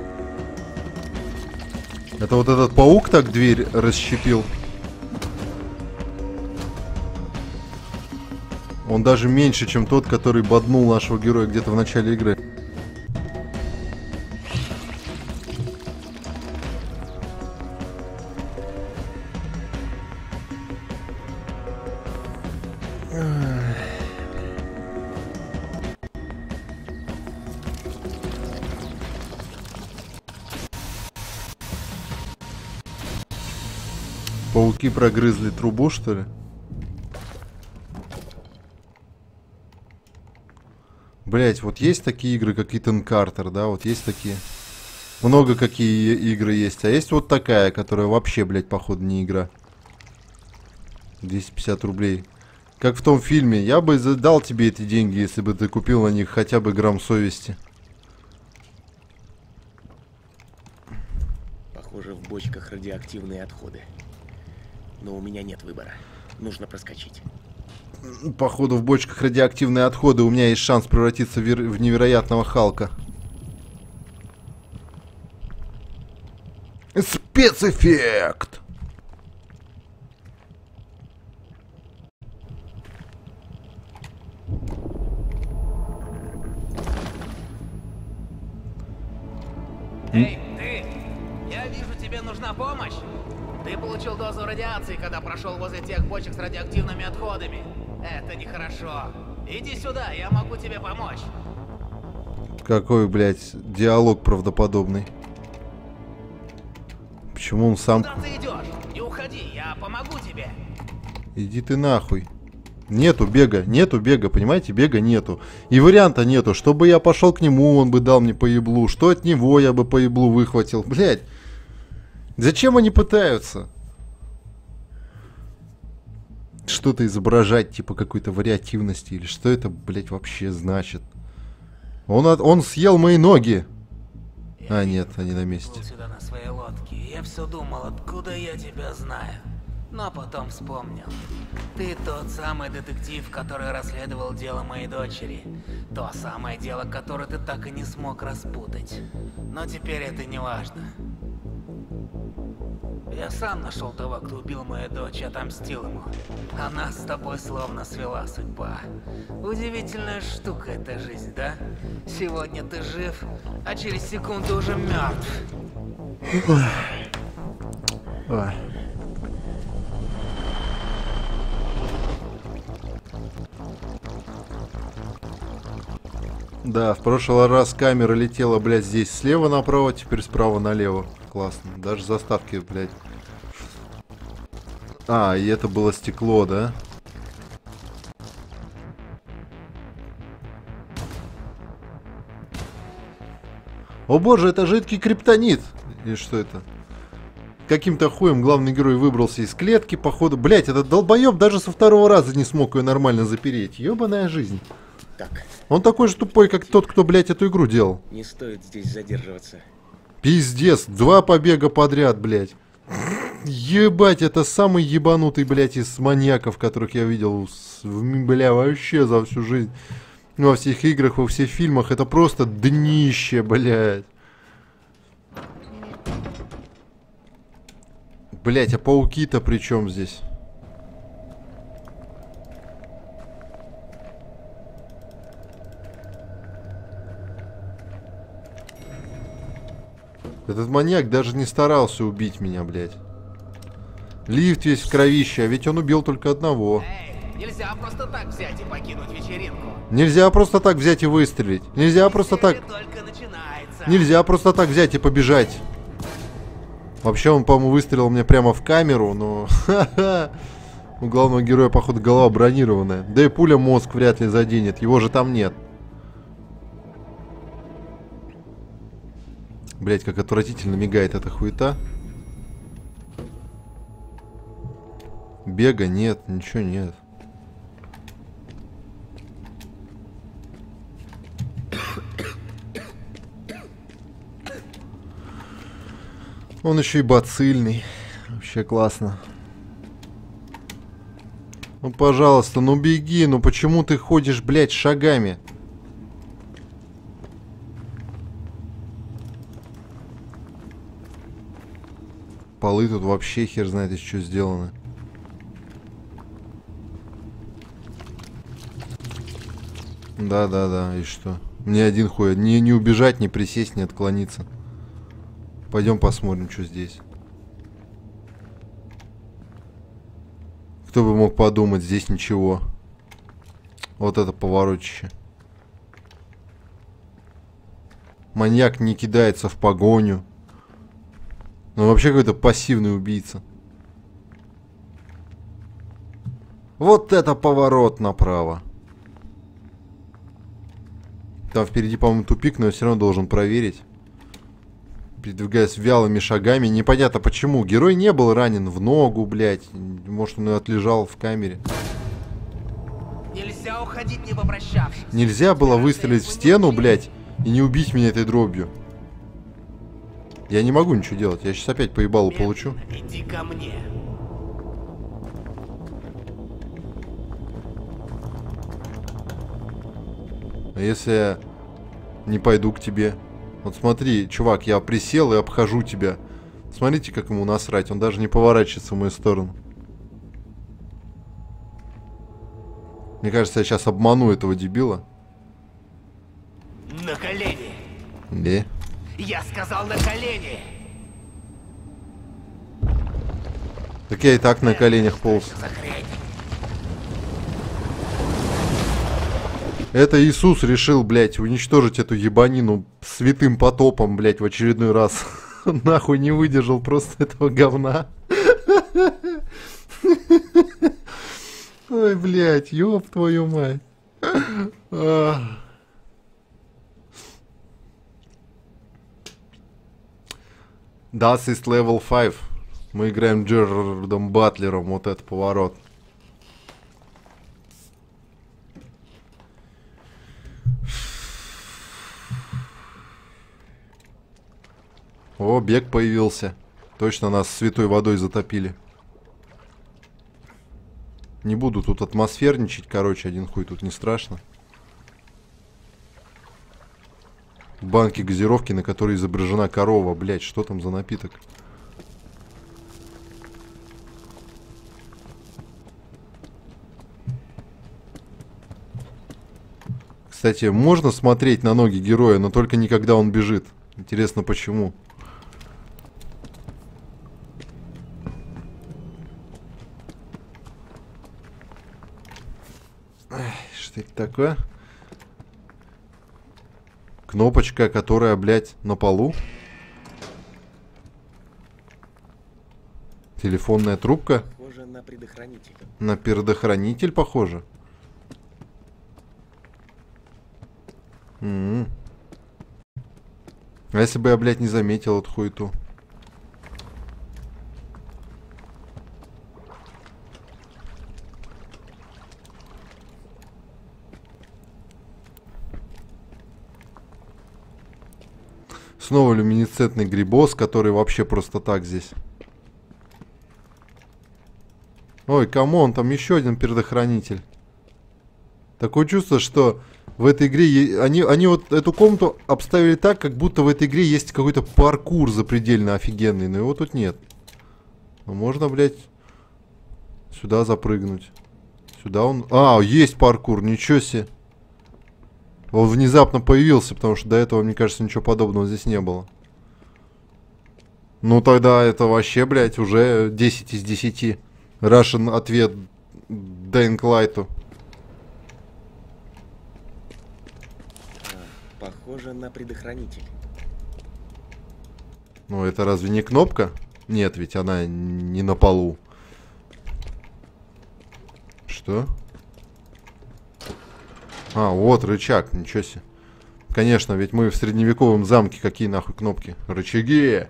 Это вот этот паук так дверь расщепил. Он даже меньше, чем тот, который боднул нашего героя где-то в начале игры. Пауки прогрызли трубу, что ли? Блять, вот есть такие игры, как Итан Картер, да, вот есть такие. Много какие игры есть. А есть вот такая, которая вообще, блядь, походу не игра. двести пятьдесят рублей. Как в том фильме. Я бы дал тебе эти деньги, если бы ты купил на них хотя бы грамм совести. Похоже, в бочках радиоактивные отходы. Но у меня нет выбора. Нужно проскочить. Походу, в бочках радиоактивные отходы. У меня есть шанс превратиться в, в невероятного Халка. Спецэффект! Эй, ты! Я вижу, тебе нужна помощь. Ты получил дозу радиации, когда прошел возле тех бочек с радиоактивными отходами. Это нехорошо. Иди сюда, я могу тебе помочь. Какой, блядь, диалог правдоподобный. Почему он сам... Куда ты идешь? Не уходи, я помогу тебе. Иди ты нахуй. Нету бега, нету бега, понимаете? Бега нету. И варианта нету. Чтобы я пошел к нему, он бы дал мне по еблу. Что от него я бы по еблу выхватил. Блядь. Зачем они пытаются? Что-то изображать, типа какой-то вариативности. Или что это, блядь, вообще значит? Он, от... он съел мои ноги. Я а, нет, они на месте. Сюда на своей лодке. Я все думал, откуда я тебя знаю. Но потом вспомнил. Ты тот самый детектив, который расследовал дело моей дочери. То самое дело, которое ты так и не смог распутать. Но теперь это не важно. Я сам нашел того, кто убил мою дочь, и отомстил ему. А нас с тобой словно свела судьба. Удивительная штука эта жизнь, да? Сегодня ты жив, а через секунду уже мертв. Да, в прошлый раз камера летела, блядь, здесь слева направо, теперь справа налево. Классно. Даже заставки, блядь. А, и это было стекло, да? О боже, это жидкий криптонит! Или что это? Каким-то хуем главный герой выбрался из клетки, походу. Блядь, этот долбоеб даже со второго раза не смог ее нормально запереть. Ёбаная жизнь. Так. Он такой же тупой, как тот, кто, блядь, эту игру делал. Не стоит здесь задерживаться. Пиздец, два побега подряд, блядь. Ебать, это самый ебанутый, блядь, из маньяков, которых я видел, с- в- бля, вообще за всю жизнь. Ну, во всех играх, во всех фильмах. Это просто днище, блядь. Блядь, а пауки-то при чем здесь? Этот маньяк даже не старался убить меня, блядь. Лифт весь в кровище, а ведь он убил только одного. Эй, нельзя просто так взять и покинуть вечеринку. Нельзя просто так взять и выстрелить. Нельзя просто так... Веселье только начинается. Нельзя просто так взять и побежать. Вообще он, по-моему, выстрелил мне прямо в камеру, но... У главного героя, походу, голова бронированная. Да и пуля мозг вряд ли заденет. Его же там нет. Блять, как отвратительно мигает эта хуета. Бега нет, ничего нет. Он еще и бацильный. Вообще классно. Ну, пожалуйста, ну беги. Ну почему ты ходишь, блядь, шагами? Полы тут вообще хер знает из чего сделаны. Да-да-да, и что? Мне один хуй. Не, не убежать, не присесть, не отклониться. Пойдем посмотрим, что здесь. Кто бы мог подумать, здесь ничего. Вот это поворотище. Маньяк не кидается в погоню. Ну вообще какой-то пассивный убийца. Вот это поворот направо. Там впереди, по-моему, тупик, но я все равно должен проверить. Передвигаясь вялыми шагами. Непонятно почему. Герой не был ранен в ногу, блядь. Может, он и отлежал в камере. Нельзя уходить, не попрощавшись. Нельзя было выстрелить в стену, блядь, и не убить меня этой дробью. Я не могу ничего делать. Я сейчас опять по ебалу получу. Иди ко мне. А если я не пойду к тебе? Вот смотри, чувак, я присел и обхожу тебя. Смотрите, как ему насрать. Он даже не поворачивается в мою сторону. Мне кажется, я сейчас обману этого дебила. На колени. Да. Я сказал на колени. Так я и так на коленях полз. За хрень. Это Иисус решил, блядь, уничтожить эту ебанину святым потопом, блядь, в очередной раз. Нахуй не выдержал просто этого говна. Ой, блядь, ёб твою мать. Das ist level пять. Мы играем Джерардом Батлером, вот этот поворот. О, бег появился. Точно нас святой водой затопили. Не буду тут атмосферничать, короче, один хуй тут не страшно. Банки газировки, на которой изображена корова, блять, что там за напиток? Кстати, можно смотреть на ноги героя, но только не когда он бежит. Интересно, почему? Что это такое? Кнопочка, которая, блядь, на полу. Телефонная трубка. Похоже на предохранитель. На предохранитель, похоже. М-м. А если бы я, блядь, не заметил эту хуету? Снова люминесцентный грибос, который вообще просто так здесь. Ой, камон, там еще один предохранитель. Такое чувство, что в этой игре... Они, они вот эту комнату обставили так, как будто в этой игре есть какой-то паркур запредельно офигенный. Но его тут нет. Но можно, блядь, сюда запрыгнуть. Сюда он... А, есть паркур, ничего себе. Он внезапно появился, потому что до этого, мне кажется, ничего подобного здесь не было. Ну тогда это вообще, блядь, уже десять из десяти. Russian ответ Dying Light'у. Похоже на предохранитель. Ну это разве не кнопка? Нет, ведь она не на полу. Что? А, вот рычаг, ничего себе. Конечно, ведь мы в средневековом замке. Какие нахуй кнопки? Рычаги!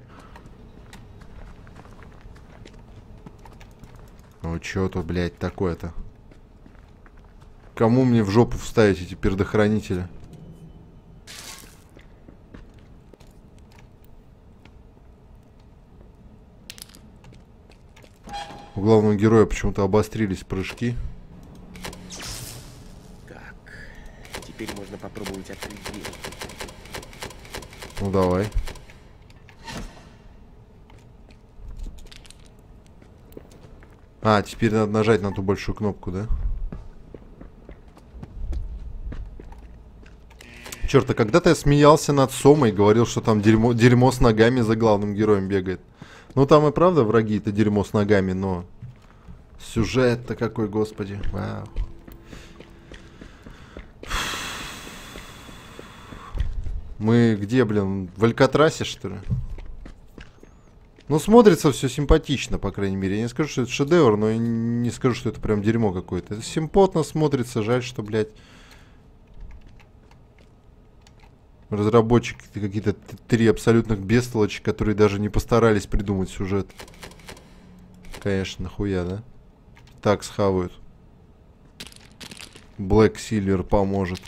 Ну чё тут, блядь, такое-то? Кому мне в жопу вставить эти предохранители? У главного героя почему-то обострились прыжки. Так, теперь можно попробовать открыть дверь. Ну давай. А, теперь надо нажать на ту большую кнопку, да? Черт, а когда-то я смеялся над Сомой, говорил, что там дерьмо, дерьмо с ногами за главным героем бегает. Ну там и правда враги это дерьмо с ногами, но сюжет-то какой, господи. Вау. Мы где, блин, в Алькатрасе, что ли? Ну, смотрится все симпатично, по крайней мере. Я не скажу, что это шедевр, но я не скажу, что это прям дерьмо какое-то. Это симпотно смотрится. Жаль, что, блядь, разработчики какие-то три абсолютных бестолочи, которые даже не постарались придумать сюжет. Конечно, нахуя, да? Так схавают. Black Silver поможет.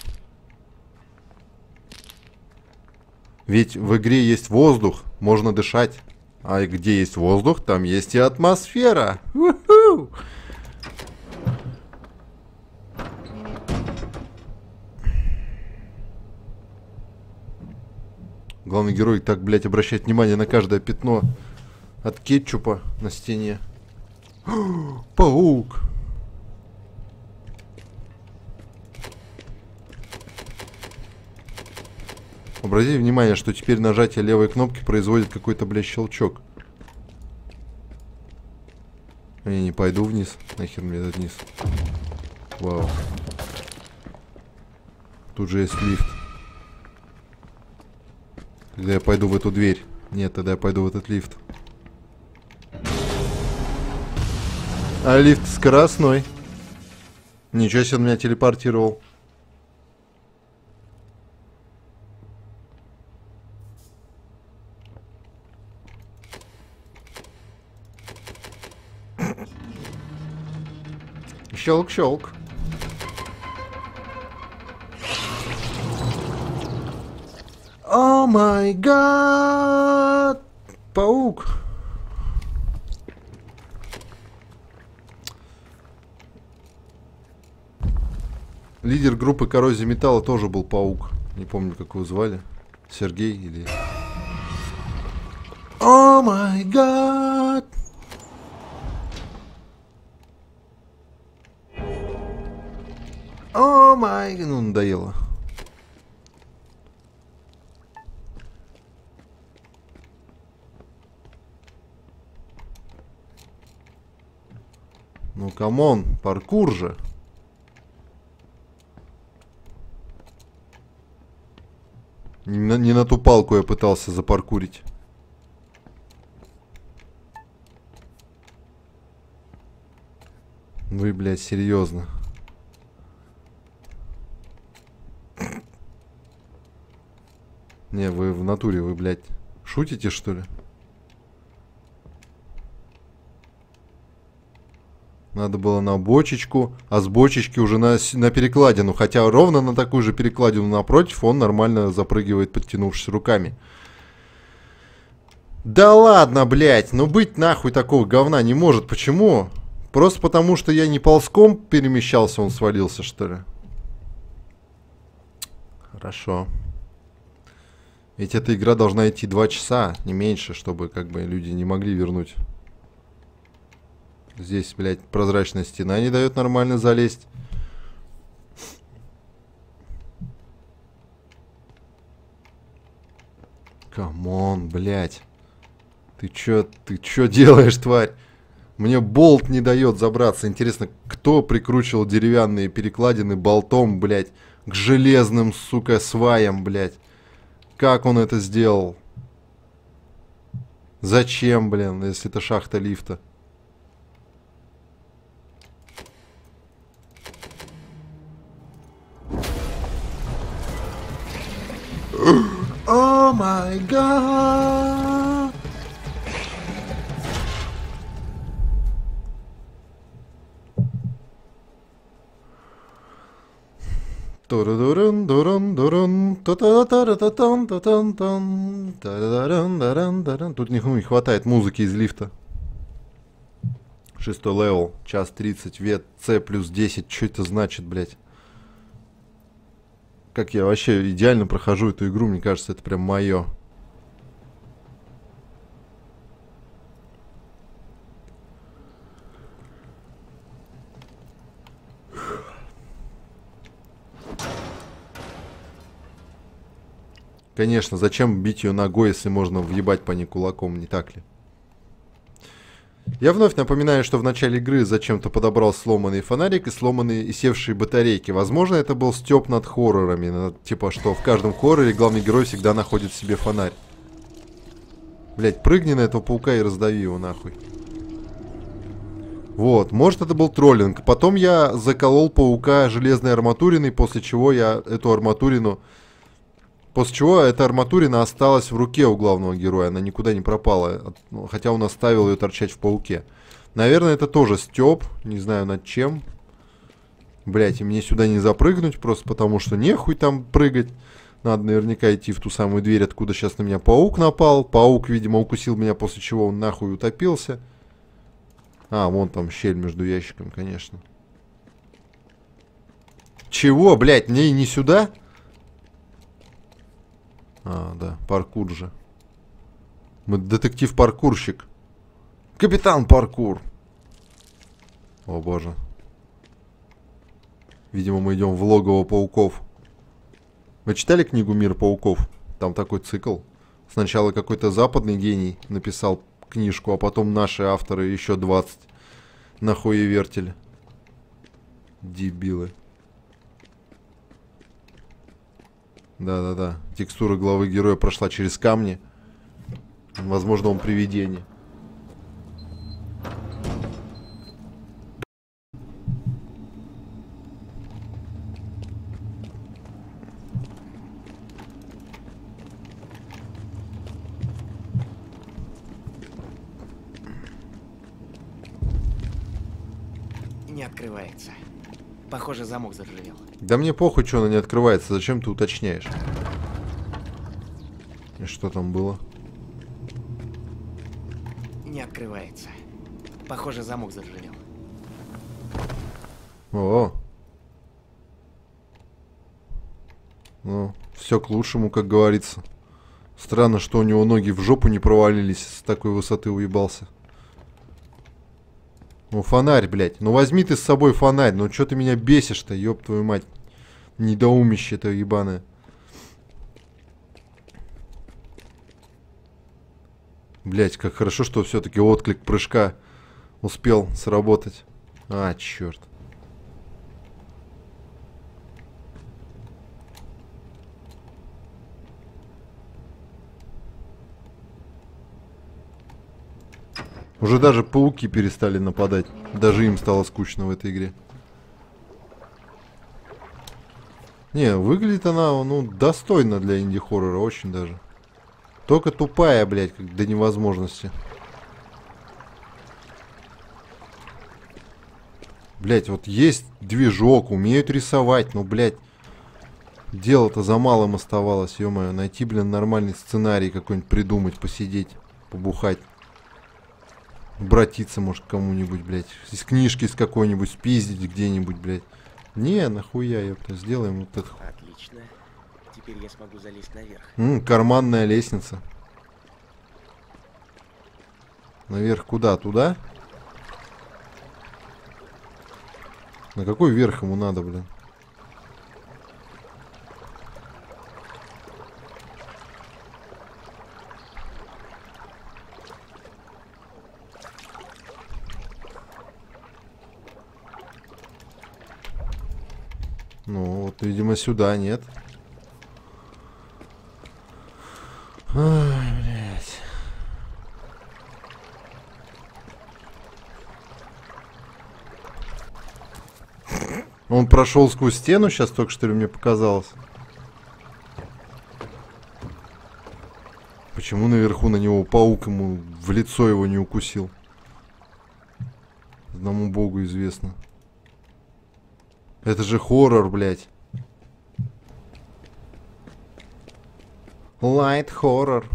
Ведь в игре есть воздух, можно дышать. А где есть воздух, там есть и атмосфера. У-ху! Главный герой так, блядь, обращает внимание на каждое пятно от кетчупа на стене. Паук! Обратите внимание, что теперь нажатие левой кнопки производит какой-то, блядь, щелчок. Я не пойду вниз. Нахер мне этот вниз. Вау. Тут же есть лифт. Тогда я пойду в эту дверь. Нет, тогда я пойду в этот лифт. А лифт скоростной. Ничего себе, он меня телепортировал. Щелк-щелк. О май гад! Паук. Лидер группы коррозии металла тоже был паук. Не помню, как его звали. Сергей или... О май гад! О май... Ну, надоело. Ну, камон, паркур же. Не на, не на ту палку я пытался запаркурить. Вы, блядь, серьезно. Не, вы в натуре, вы, блядь, шутите, что ли? Надо было на бочечку, а с бочечки уже на, на перекладину. Хотя ровно на такую же перекладину напротив он нормально запрыгивает, подтянувшись руками. Да ладно, блядь, ну быть нахуй такого говна не может. Почему? Просто потому, что я не ползком перемещался, он свалился, что ли? Хорошо. Ведь эта игра должна идти два часа, не меньше, чтобы как бы люди не могли вернуть. Здесь, блядь, прозрачная стена не дает нормально залезть. Камон, блядь. Ты чё, ты чё делаешь, тварь? Мне болт не дает забраться. Интересно, кто прикручивал деревянные перекладины болтом, блядь, к железным, сука, сваям, блядь? Как он это сделал? Зачем, блин, если это шахта лифта? О май гад! Тут не хватает музыки из лифта. Шестой левел, час тридцать, вет, С плюс десять. Что это значит, блядь? Как я вообще идеально прохожу эту игру, мне кажется, это прям мое. Конечно, зачем бить ее ногой, если можно въебать по ней кулаком, не так ли? Я вновь напоминаю, что в начале игры зачем-то подобрал сломанный фонарик и сломанные и севшие батарейки. Возможно, это был стёб над хоррорами. Над, типа, что в каждом хорроре главный герой всегда находит в себе фонарь. Блять, прыгни на этого паука и раздави его нахуй. Вот, может это был троллинг. Потом я заколол паука железной арматуриной, после чего я эту арматурину... После чего эта арматурина осталась в руке у главного героя, она никуда не пропала, хотя он оставил ее торчать в пауке. Наверное, это тоже стёб, не знаю над чем. Блять, и мне сюда не запрыгнуть, просто потому что нехуй там прыгать. Надо наверняка идти в ту самую дверь, откуда сейчас на меня паук напал. Паук, видимо, укусил меня, после чего он нахуй утопился. А, вон там щель между ящиками, конечно. Чего, блять, мне и не сюда? А, да, паркур же. Мы детектив-паркурщик. Капитан Паркур. О боже. Видимо, мы идем в логово пауков. Вы читали книгу «Мир пауков»? Там такой цикл. Сначала какой-то западный гений написал книжку, а потом наши авторы еще двадцать нахуевертили. Дебилы. Да-да-да. Текстура главы героя прошла через камни. Возможно, он привидение. Не открывается. Похоже, замок заржавел. Да мне похуй, что она не открывается. Зачем ты уточняешь? И что там было? Не открывается. Похоже, замок заржавел. О. Ну, все к лучшему, как говорится. Странно, что у него ноги в жопу не провалились. С такой высоты уебался. Ну, фонарь, блядь. Ну, возьми ты с собой фонарь. Ну, что ты меня бесишь-то, ёб твою мать. Недоумище-то ебаное. Блядь, как хорошо, что все-таки отклик прыжка успел сработать. А, черт. Уже даже пауки перестали нападать. Даже им стало скучно в этой игре. Не, выглядит она, ну, достойно для инди-хоррора, очень даже. Только тупая, блядь, как до невозможности. Блядь, вот есть движок, умеют рисовать, но, блядь, дело-то за малым оставалось, ё-моё. Найти, блин, нормальный сценарий какой-нибудь придумать, посидеть, побухать. Обратиться, может, к кому-нибудь, блядь. Из книжки с какой-нибудь спиздить где-нибудь, блядь. Не, нахуя, ёпта, сделаем вот это. Отлично. Теперь я смогу залезть наверх. М, карманная лестница. Наверх куда? Туда? На какой верх ему надо, блин? Ну, вот, видимо, сюда, нет? Ай, блядь. Он прошел сквозь стену, сейчас только что ли мне показалось. Почему наверху на него паук ему в лицо его не укусил? Одному богу известно. Это же хоррор, блядь. Light horror.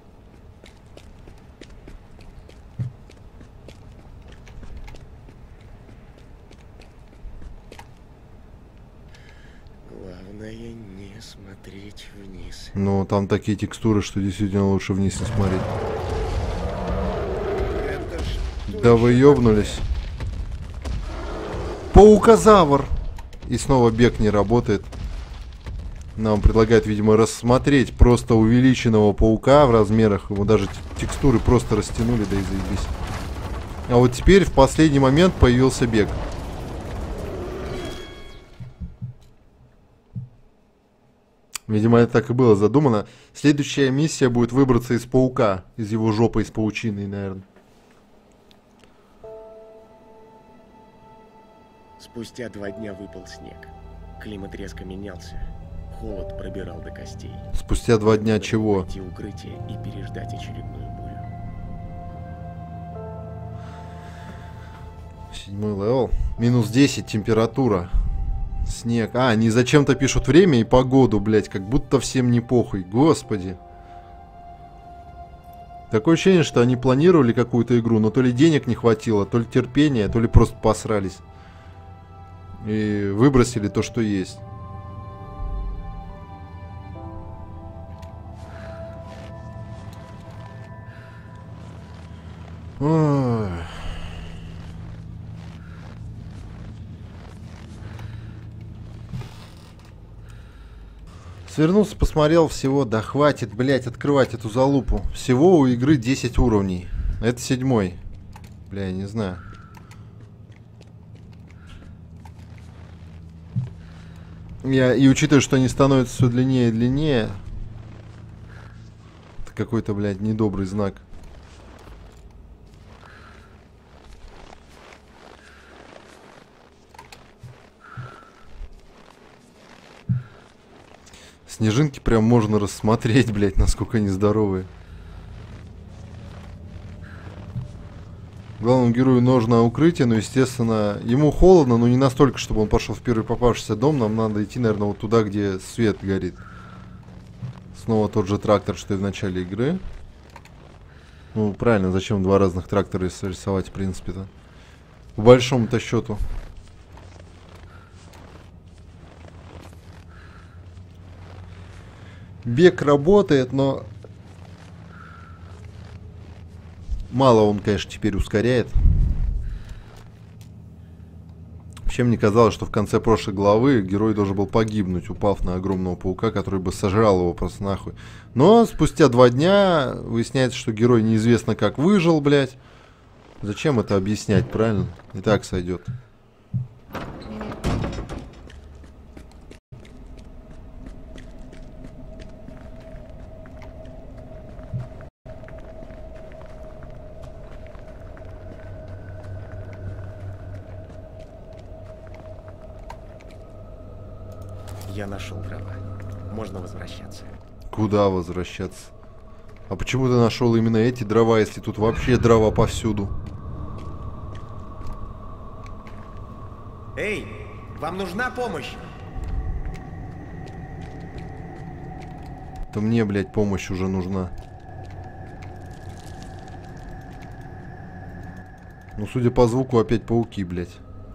Главное не смотреть вниз. Ну, там такие текстуры, что действительно лучше вниз не смотреть. Это ж Да вы ёбнулись. Паукозавр. И снова бег не работает. Нам предлагают, видимо, рассмотреть просто увеличенного паука в размерах. Ему даже текстуры просто растянули, да и заебись. А вот теперь в последний момент появился бег. Видимо, это так и было задумано. Следующая миссия будет выбраться из паука. Из его жопы, из паучины, наверное. Спустя два дня выпал снег. Климат резко менялся. Холод пробирал до костей. Спустя два дня Надо чего? найти укрытие и переждать очередную бурю. Седьмой левел. Минус десять температура. Снег. А, они зачем-то пишут время и погоду, блядь. Как будто всем не похуй. Господи. Такое ощущение, что они планировали какую-то игру, но то ли денег не хватило, то ли терпения, то ли просто посрались. И выбросили то, что есть. Ой. Свернулся, посмотрел всего. Да хватит, блять, открывать эту залупу. Всего у игры десять уровней. Это седьмой. Бля, я не знаю. Я, и учитывая, что они становятся все длиннее и длиннее, это какой-то, блядь, недобрый знак. Снежинки прям можно рассмотреть, блядь, насколько они здоровые. Главному герою нужно укрытие, но, естественно, ему холодно, но не настолько, чтобы он пошел в первый попавшийся дом. Нам надо идти, наверное, вот туда, где свет горит. Снова тот же трактор, что и в начале игры. Ну, правильно, зачем два разных трактора рисовать, в принципе-то. По большому-то счету. Бег работает, но... Мало он, конечно, теперь ускоряет. Вообще мне казалось, что в конце прошлой главы герой должен был погибнуть, упав на огромного паука, который бы сожрал его просто нахуй. Но спустя два дня выясняется, что герой неизвестно как выжил, блядь. Зачем это объяснять, правильно? И так сойдет. Я нашел дрова. Можно возвращаться. Куда возвращаться? А почему ты нашел именно эти дрова, если тут вообще дрова повсюду? Эй, вам нужна помощь? То мне, блядь, помощь уже нужна. Ну, судя по звуку, опять пауки, блядь.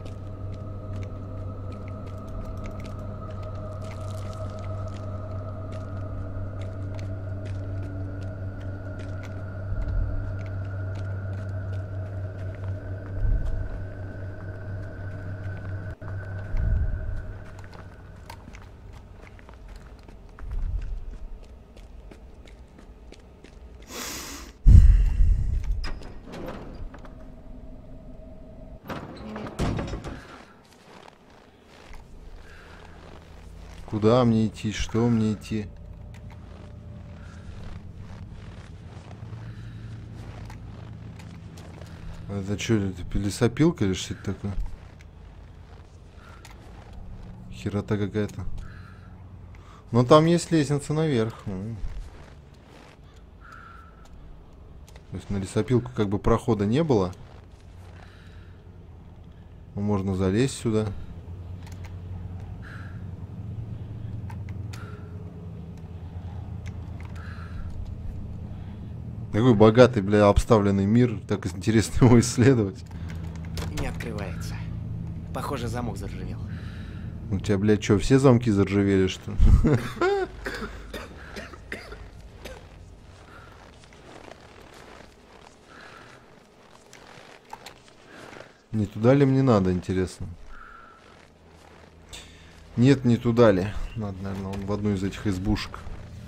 Куда мне идти? Что мне идти? Это что, это лесопилка или что это такое? Херота какая-то. Но там есть лестница наверх. То есть на лесопилку как бы прохода не было. Можно залезть сюда. Такой богатый, бля, обставленный мир. Так интересно его исследовать. Не открывается. Похоже, замок заржавел. У тебя, блядь, что, все замки заржавели, что ли? Не туда ли мне надо, интересно? Нет, не туда ли. Надо, наверное, он в одну из этих избушек.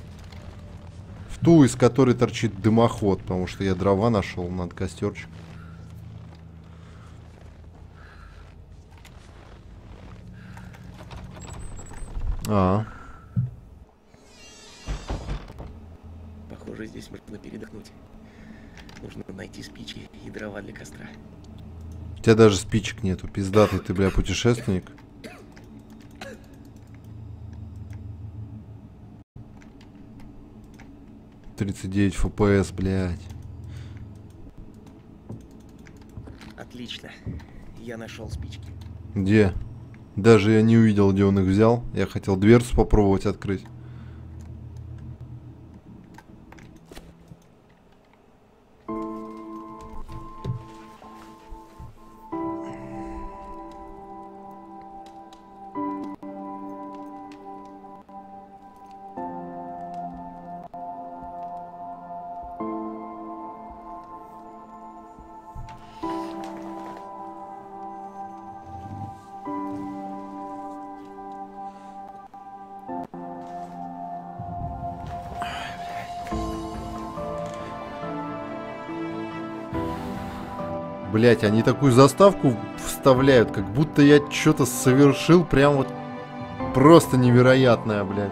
В ту, из которой торчит дымоход, потому что я дрова нашел, надо костерчик. А. Похоже, здесь можно передохнуть. Нужно найти спички и дрова для костра. У тебя даже спичек нету, пиздатый ты, бля, путешественник. тридцать девять эф пи эс, блядь. Отлично. Я нашел спички. Где? Даже я не увидел, где он их взял. Я хотел дверцу попробовать открыть. Блять, они такую заставку вставляют, как будто я что-то совершил прям вот просто невероятное, блядь.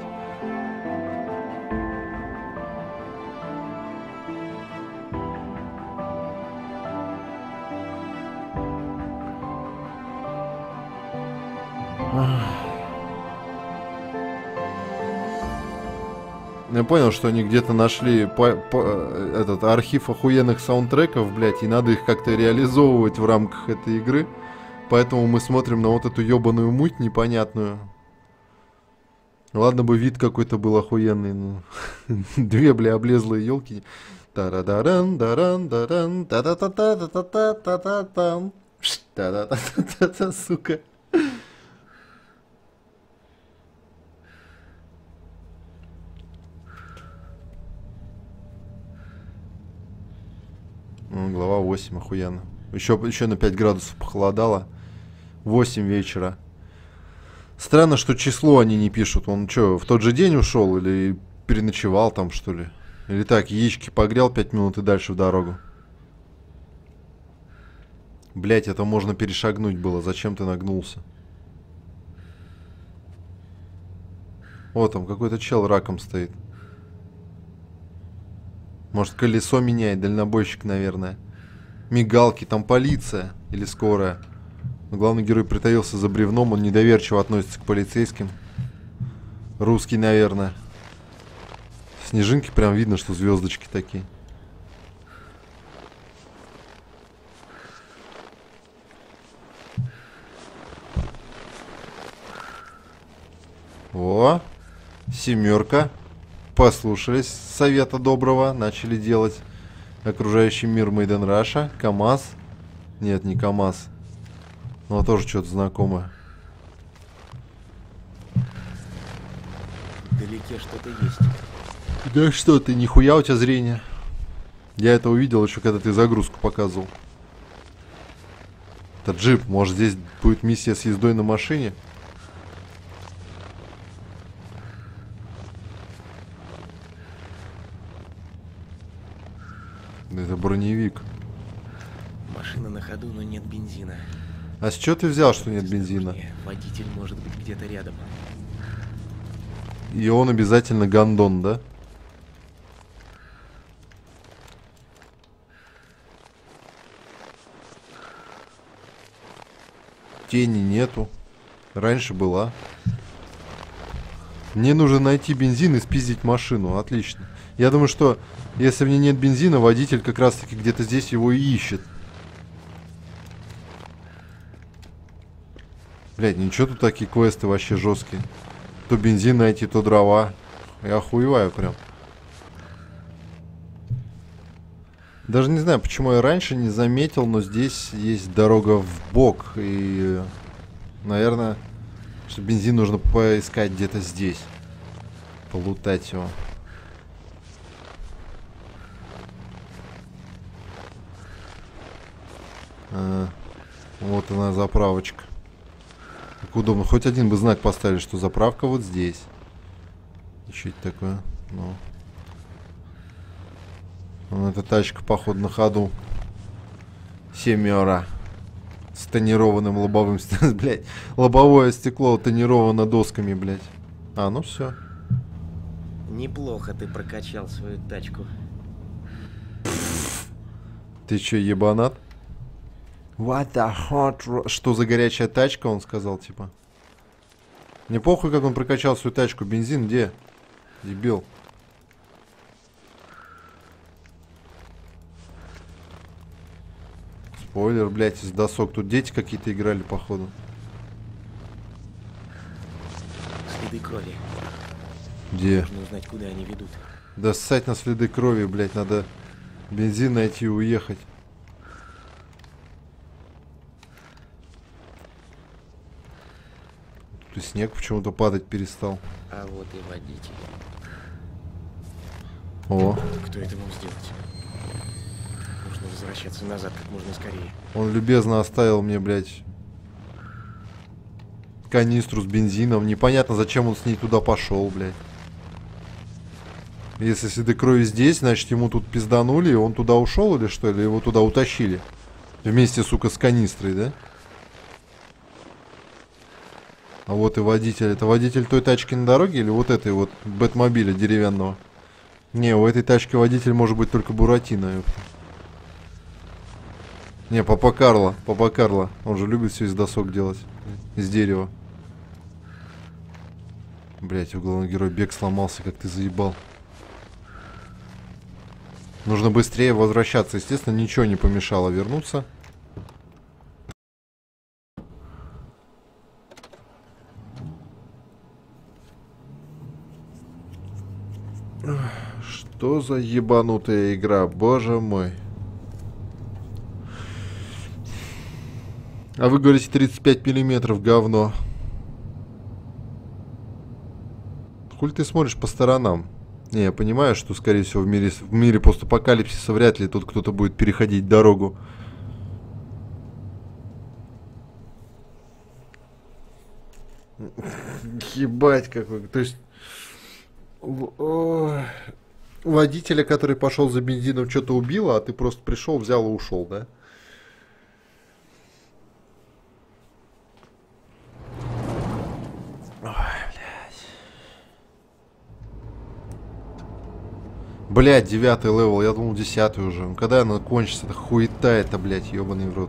Я понял, что они где-то нашли по, по, этот архив охуенных саундтреков, блядь, и надо их как-то реализовывать в рамках этой игры. Поэтому мы смотрим на вот эту ебаную муть непонятную. Ладно бы вид какой-то был охуенный, ну. Две, бля, облезлые елки. Тарадаран, даран, даран, та-та-та-та-та-та-та-та-там. Та-та-та-та-та, сука. Ну, глава восемь, охуенно. Еще, еще на пять градусов похолодало. восемь вечера. Странно, что число они не пишут. Он что, в тот же день ушел или переночевал там, что ли? Или так, яички погрел пять минут и дальше в дорогу? Блять, это можно перешагнуть было. Зачем ты нагнулся? О, там какой-то чел раком стоит. Может, колесо меняет, дальнобойщик, наверное. Мигалки, там полиция или скорая. Но главный герой притаился за бревном, он недоверчиво относится к полицейским. Русский, наверное. Снежинки прям видно, что звездочки такие. О, семерка. Послушались совета доброго, начали делать окружающий мир Made in Russia. КамАЗ. Нет, не КамАЗ. Но тоже что-то знакомое. Вдалеке что-то есть. Да что ты, нихуя у тебя зрение. Я это увидел еще, когда ты загрузку показывал. Это джип, может здесь будет миссия с ездой на машине? Это броневик. Машина на ходу, но нет бензина. А с чего ты взял, что нет бензина? Осторожнее, водитель может быть где-то рядом. И он обязательно гондон, да? Тени нету. Раньше была. Мне нужно найти бензин и спиздить машину. Отлично. Я думаю, что если в ней нет бензина, водитель как раз таки где-то здесь его и ищет. Блять, ничего тут такие квесты вообще жесткие. То бензин найти, то дрова. Я охуеваю прям. Даже не знаю, почему я раньше не заметил, но здесь есть дорога в бок. И, наверное, что бензин нужно поискать где-то здесь. Полутать его. А, вот она, заправочка. Как удобно. Хоть один бы знак поставили, что заправка вот здесь. И что это такое? Ну. Вон эта тачка, походу, на ходу. Семера. С тонированным лобовым стеклом. Блять, лобовое стекло тонировано досками, блять. А, ну все. Неплохо ты прокачал свою тачку. Ты че, ебанат? What the hot ro- Что за горячая тачка, он сказал, типа. Мне похуй, как он прокачал свою тачку. Бензин где? Дебил. Спойлер, блядь, из досок. Тут дети какие-то играли, походу. Следы крови. Где? Нужно узнать, куда они ведут. Да ссать на следы крови, блядь. Надо бензин найти и уехать. Тут и снег почему-то падать перестал. А вот и водитель. О, Кто это мог сделать? Нужно возвращаться назад как можно скорее. он любезно оставил мне, блядь, канистру с бензином. Непонятно, зачем он с ней туда пошел, блядь. Если следы крови здесь, значит ему тут пизданули, и он туда ушел или что? Или его туда утащили? Вместе, сука, с канистрой, да? А вот и водитель. Это водитель той тачки на дороге или вот этой вот бэтмобиля деревянного? Не, у этой тачки водитель может быть только Буратино. Ёпта. Не, папа Карло. Папа Карло. Он же любит все из досок делать. Из дерева. Блять, у главного героя бег сломался, как ты заебал. Нужно быстрее возвращаться. Естественно, ничего не помешало вернуться. Что за ебанутая игра, боже мой. А вы говорите тридцать пять миллиметров, говно. Хули ты смотришь по сторонам? Не, я понимаю, что, скорее всего, в мире, в мире постапокалипсиса вряд ли тут кто-то будет переходить дорогу. Ебать какой. То есть... Водителя, который пошел за бензином, что-то убило, а ты просто пришел, взял и ушел, да? Блять, девятый левел, я думал десятый уже. Ну, когда она кончится, это хуета это, блять, ебаный в рот.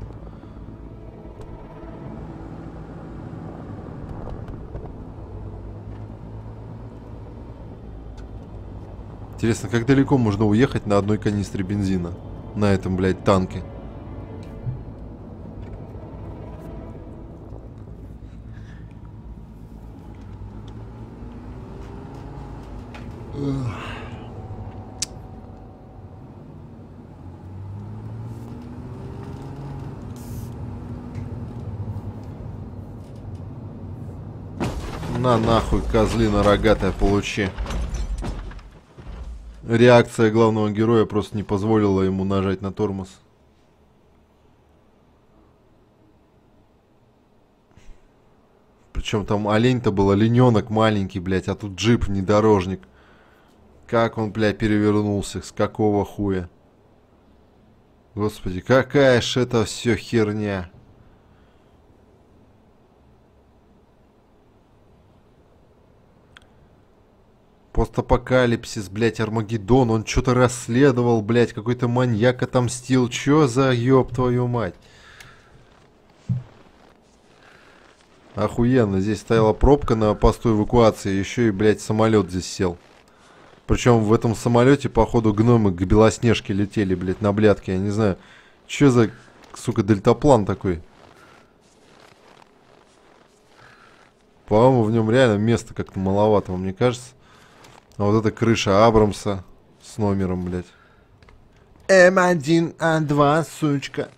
Интересно, как далеко можно уехать на одной канистре бензина? На этом, блядь, танке. На нахуй, козлина рогатая, получи. Реакция главного героя просто не позволила ему нажать на тормоз. Причем там олень-то был, олененок маленький, блядь, а тут джип, внедорожник. Как он, блядь, перевернулся, с какого хуя? Господи, какая ж это все херня. Постапокалипсис, блядь, Армагеддон, он что-то расследовал, блядь, какой-то маньяк отомстил. Чё за ёб твою мать? Охуенно, здесь стояла пробка на посту эвакуации, еще и, блядь, самолет здесь сел. Причем в этом самолете, походу, гномы к Белоснежке летели, блядь, на блядке. Я не знаю, что за, сука, дельтаплан такой. По-моему, в нем реально места как-то маловато, мне кажется. А вот эта крыша Абрамса с номером, блядь. эм один а два, сучка.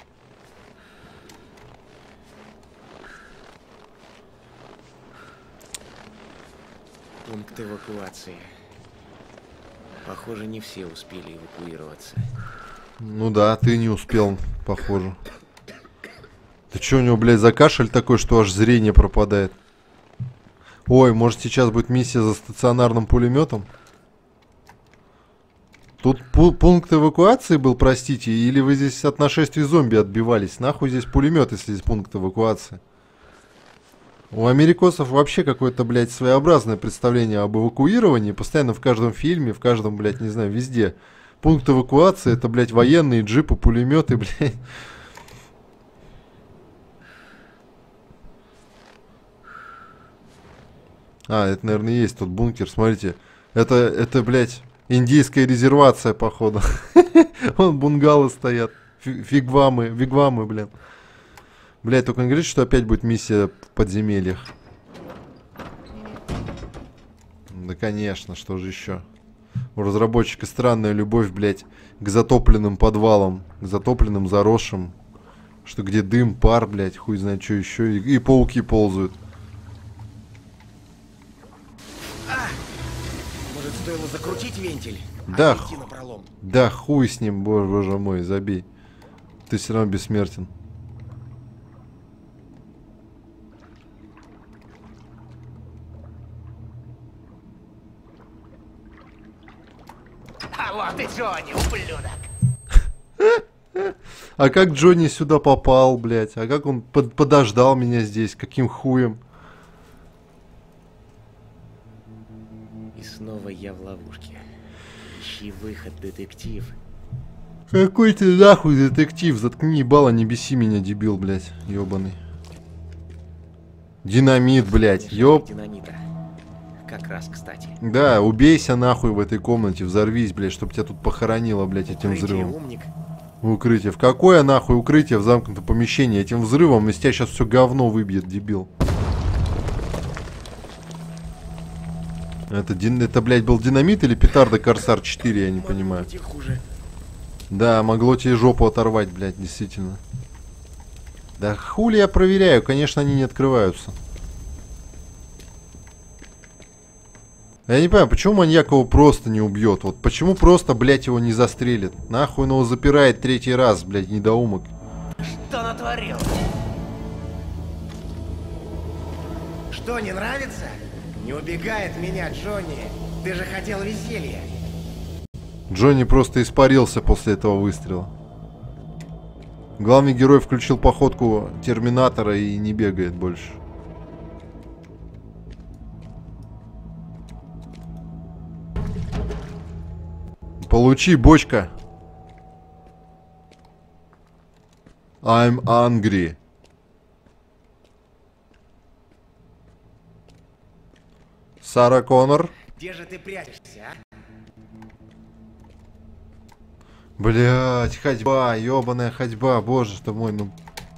Пункт эвакуации. Похоже, не все успели эвакуироваться. Ну да, ты не успел, похоже. Ты чё у него, блядь, за кашель такой, что аж зрение пропадает? Ой, может сейчас будет миссия за стационарным пулеметом? Тут пункт эвакуации был, простите, или вы здесь от нашествия зомби отбивались? Нахуй здесь пулемет, если здесь пункт эвакуации? У америкосов вообще какое-то, блядь, своеобразное представление об эвакуировании. Постоянно в каждом фильме, в каждом, блядь, не знаю, везде. Пункт эвакуации — это, блядь, военные джипы, пулеметы, блядь. А, это, наверное, есть тот бункер, смотрите. Это, это, блядь, индийская резервация, походу. Вон бунгалы стоят. Фигвамы, вигвамы, блин. Блядь, только не говорите, что опять будет миссия в подземельях. Да, конечно, что же еще? У разработчика странная любовь, блядь, к затопленным подвалам, к затопленным, заросшим. Что где дым, пар, блядь, хуй знает, что еще. И, и пауки ползают. А! Может, стоило закрутить вентиль? Да, а на пролом? Да хуй с ним, боже, боже мой, забей. Ты все равно бессмертен. А вот и Джонни, ублюдок! А как Джонни сюда попал, блядь? А как он под подождал меня здесь? Каким хуем? И снова я в ловушке. Ищи выход, детектив. Какой ты нахуй детектив? Заткни ебало, не беси меня, дебил, блядь, ебаный. Динамит, блядь, ёб. Динамита. Как раз, кстати. Да, убейся нахуй в этой комнате, взорвись, блядь, чтоб тебя тут похоронило, блядь, этим Укрытие, взрывом. умник. Укрытие. В какое нахуй укрытие в замкнутом помещении? Этим взрывом из тебя сейчас все говно выбьет, дебил. Это, дин... это, блядь, был динамит или петарда Корсар четыре, я не понимаю. Да, могло тебе жопу оторвать, блядь, действительно. Да хули я проверяю, конечно, они не открываются. Я не понимаю, почему маньяк его просто не убьет? Вот почему просто, блядь, его не застрелит? Нахуй он его запирает третий раз, блядь, недоумок. Что натворил? Что, не нравится? Не убегай от меня, Джонни. Ты же хотел веселья. Джонни просто испарился после этого выстрела. Главный герой включил походку Терминатора и не бегает больше. Получи, бочка. I'm angry. Сара Коннор. Где же ты прячешься, а? Блять, ходьба, ебаная ходьба, боже ты мой, ну...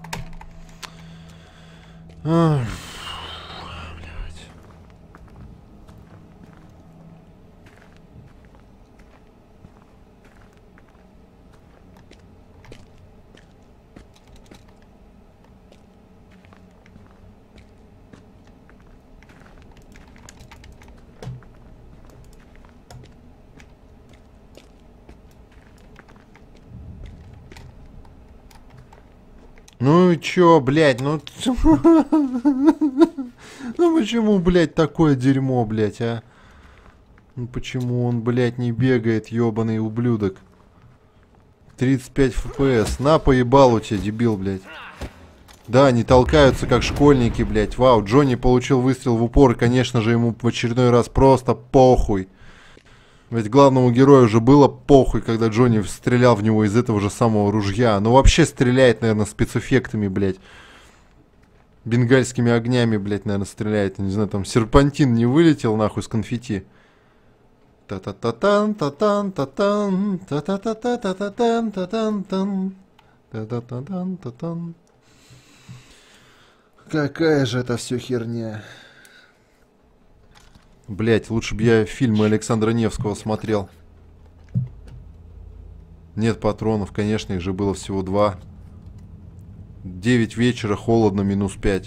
Ах, блядь. Ну и чё, блядь, ну... Ну почему, блядь, такое дерьмо, блядь, а? Ну почему он, блядь, не бегает, ёбаный ублюдок? тридцать пять эф пи эс. На, поебал у тебя, дебил, блядь. Да, они толкаются, как школьники, блядь. Вау, Джонни получил выстрел в упор, и, конечно же, ему в очередной раз просто похуй. Ведь главному герою уже было похуй, когда Джонни стрелял в него из этого же самого ружья. Ну вообще стреляет, наверное, спецэффектами, блядь. Бенгальскими огнями, блядь, наверное, стреляет. Не знаю, там серпантин не вылетел, нахуй, с конфетти. Та-та-та-тан, та-тан, та-тан, та-та-та-та-та-тан, та-тан-тан, та-та-та-тан, та-тан. Какая же это все херня. Блять, лучше бы я фильмы Александра Невского смотрел. Нет патронов, конечно, их же было всего два. Девять вечера, холодно, минус пять.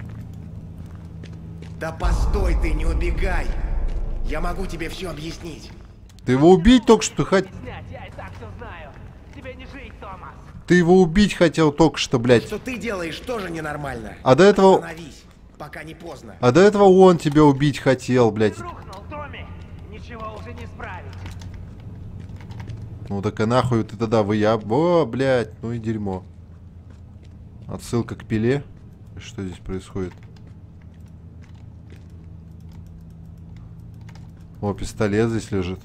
Да постой ты, не убегай. Я могу тебе все объяснить. Ты его убить только что хотел. Я и так все знаю. Тебе не жить, Томас. Ты его убить хотел только что, блядь. Что ты делаешь, тоже ненормально. А до этого... Остановись, пока не поздно. А до этого он тебя убить хотел, блядь. Рухнул, Томми. Ничего уже не справить. Ну так и нахуй ты тогда выяб... О, блядь, ну и дерьмо. Отсылка к пиле. Что здесь происходит? О, пистолет здесь лежит.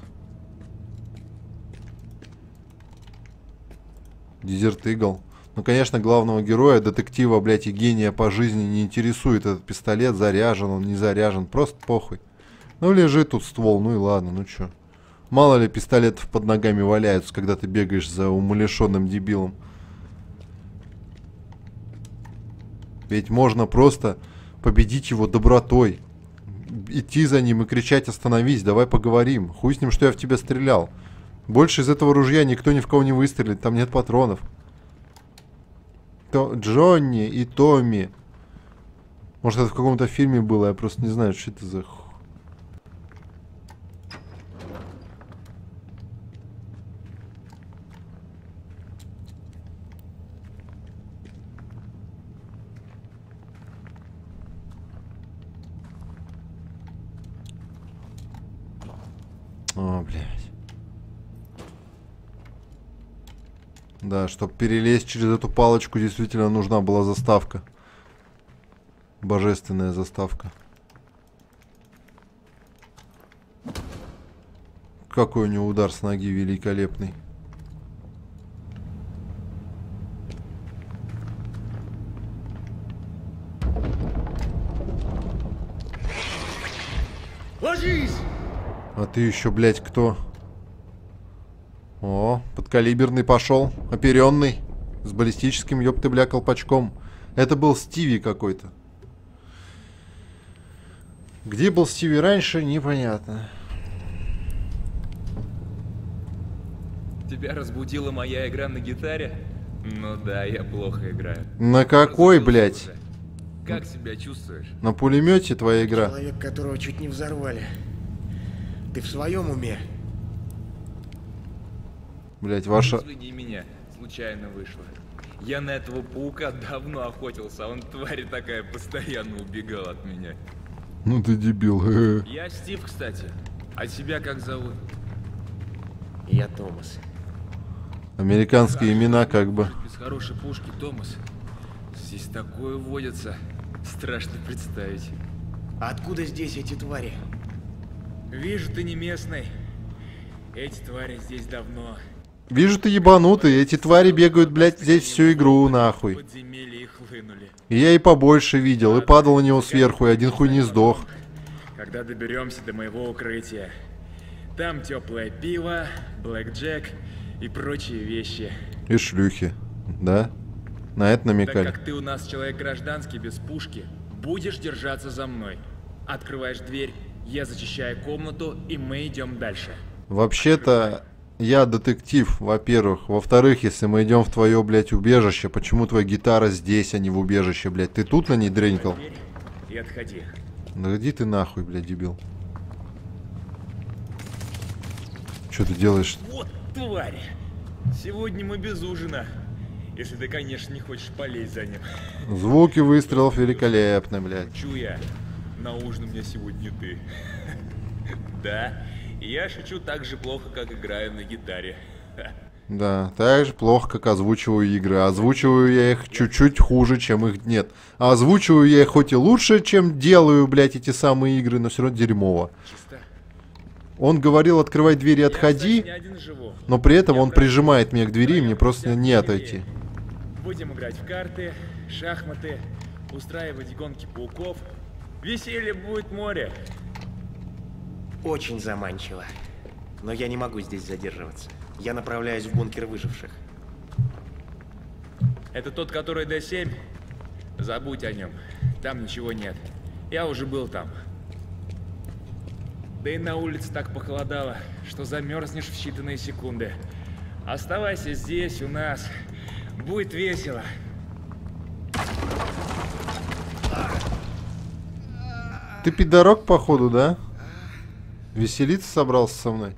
Дезерт Игл. Ну, конечно, главного героя, детектива, блядь, и гения по жизни не интересует этот пистолет. Заряжен он, не заряжен. Просто похуй. Ну, лежит тут ствол, ну и ладно, ну чё. Мало ли пистолетов под ногами валяются, когда ты бегаешь за умалишенным дебилом. Ведь можно просто победить его добротой. Идти за ним и кричать: остановись, давай поговорим. Хуй с ним, что я в тебя стрелял. Больше из этого ружья никто ни в кого не выстрелит, там нет патронов. То Джонни и Томми. Может, это в каком-то фильме было, я просто не знаю, что это за... О, блядь. Да, чтобы перелезть через эту палочку, действительно нужна была заставка. Божественная заставка. Какой у него удар с ноги великолепный. Ложись! А ты еще, блядь, кто? О, подкалиберный пошел. Оперенный. С баллистическим, ёпты, бля, колпачком. Это был Стиви какой-то. Где был Стиви раньше, непонятно. Тебя разбудила моя игра на гитаре? Ну да, я плохо играю. На какой, блядь? Уже. Как себя чувствуешь? На пулемете твоя игра? Человек, которого чуть не взорвали. Ты в своем уме? Блять, ваша... Извини меня, случайно вышло. Я на этого паука давно охотился, а он, тварь такая, постоянно убегал от меня. Ну ты дебил. Я Стив, кстати. А тебя как зовут? Я Томас. Американские имена как бы. Без хорошей пушки, Томас. Здесь такое водится. Страшно представить. А откуда здесь эти твари? Вижу, ты не местный. Эти твари здесь давно. Вижу, ты ебанутый. Эти твари бегают, блядь, здесь всю игру, нахуй. Подземелье их хлынули. И я и побольше видел, и падал на него сверху, и один хуй не сдох. Когда доберемся до моего укрытия. Там теплое пиво, блэкджек и прочие вещи. И шлюхи, да? На это намекали. Так как ты у нас человек гражданский, без пушки, будешь держаться за мной. Открываешь дверь, я зачищаю комнату, и мы идем дальше. Вообще-то, я детектив, во-первых. Во-вторых, если мы идем в твое, блядь, убежище, почему твоя гитара здесь, а не в убежище, блядь? Ты тут на ней дренькал? Дверь и отходи. Да иди ты нахуй, блядь, дебил. Что ты делаешь? Вот тварь! Сегодня мы без ужина. Если ты, конечно, не хочешь полезть за ним. Звуки выстрелов великолепны, блядь. Шучу я. На ужин у меня сегодня ты. Да, я шучу так же плохо, как играю на гитаре. Да, так же плохо, как озвучиваю игры. Озвучиваю я их чуть-чуть хуже, чем их нет. А озвучиваю я их хоть и лучше, чем делаю, блядь, эти самые игры, но все равно дерьмово. Чисто. Он говорил, открывай дверь и Я, отходи, кстати, не один живу. но при этом Я он брат. прижимает меня к двери, и мне просто Вдвоем не вся отойти. семья. Будем играть в карты, шахматы, устраивать гонки пауков. Веселье будет море. Очень заманчиво. Но я не могу здесь задерживаться. Я направляюсь в бункер выживших. Это тот, который Д семь? Забудь о нем. Там ничего нет. Я уже был там. Да и на улице так похолодало, что замерзнешь в считанные секунды. Оставайся здесь, у нас. Будет весело. Ты пидорок, походу, да? Веселиться собрался со мной?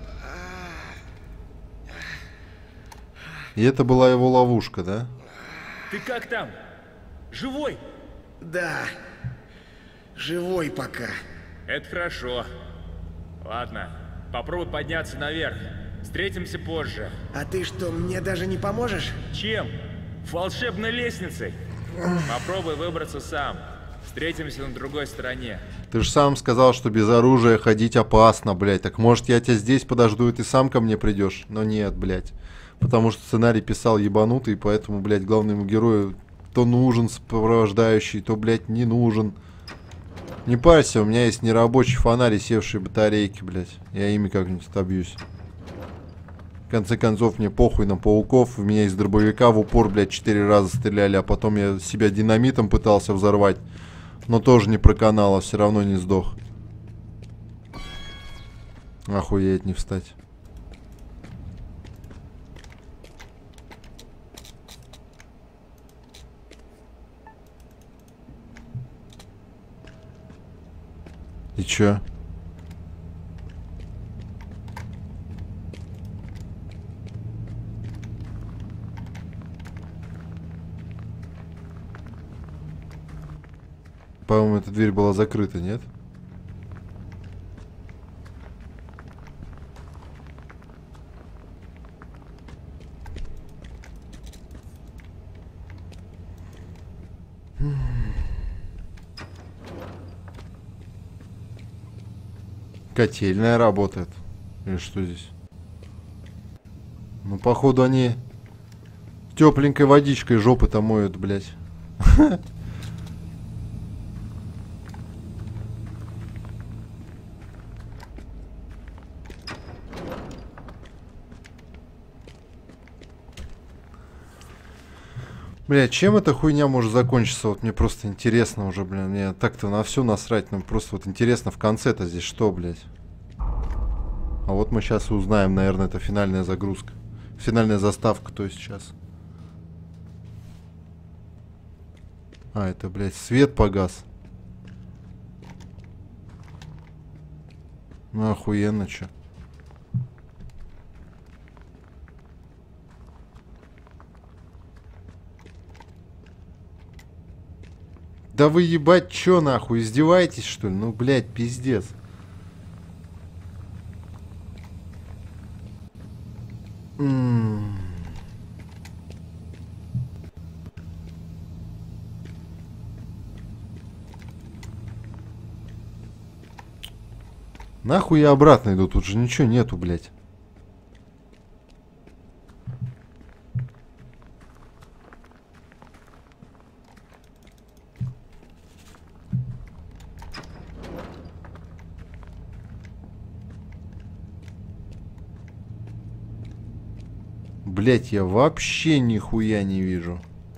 И это была его ловушка, да? Ты как там? Живой? Да. Живой пока. Это хорошо. Ладно, попробуй подняться наверх. Встретимся позже. А ты что, мне даже не поможешь? Чем? Волшебной лестницей. Попробуй выбраться сам. Встретимся на другой стороне. Ты же сам сказал, что без оружия ходить опасно, блядь. Так может я тебя здесь подожду, и ты сам ко мне придешь? Но нет, блядь. Потому что сценарий писал ебанутый, поэтому, блядь, главному герою то нужен сопровождающий, то, блядь, не нужен. Не парься, у меня есть нерабочий фонарь и севшие батарейки, блядь. Я ими как-нибудь отобьюсь. В конце концов, мне похуй на пауков. В меня из дробовика в упор, блядь, четыре раза стреляли, а потом я себя динамитом пытался взорвать. Но тоже не проканало, все равно не сдох. Охуеть, не встать. И чё? По-моему, эта дверь была закрыта, нет? Котельная работает. Или что здесь? Ну, походу, они тепленькой водичкой жопы-то моют, блядь. Бля, чем эта хуйня может закончиться? Вот мне просто интересно уже, блин. Мне так-то на все насрать, но просто вот интересно в конце-то здесь что, блядь? А вот мы сейчас и узнаем, наверное, это финальная загрузка. Финальная заставка, то есть сейчас. А, это, блядь, свет погас. Ну, охуенно, чё. Да вы ебать чё нахуй, издеваетесь что ли? Ну, блядь, пиздец. М-м-м. Нахуй я обратно иду, тут же ничего нету, блядь. Блять, я вообще нихуя не вижу.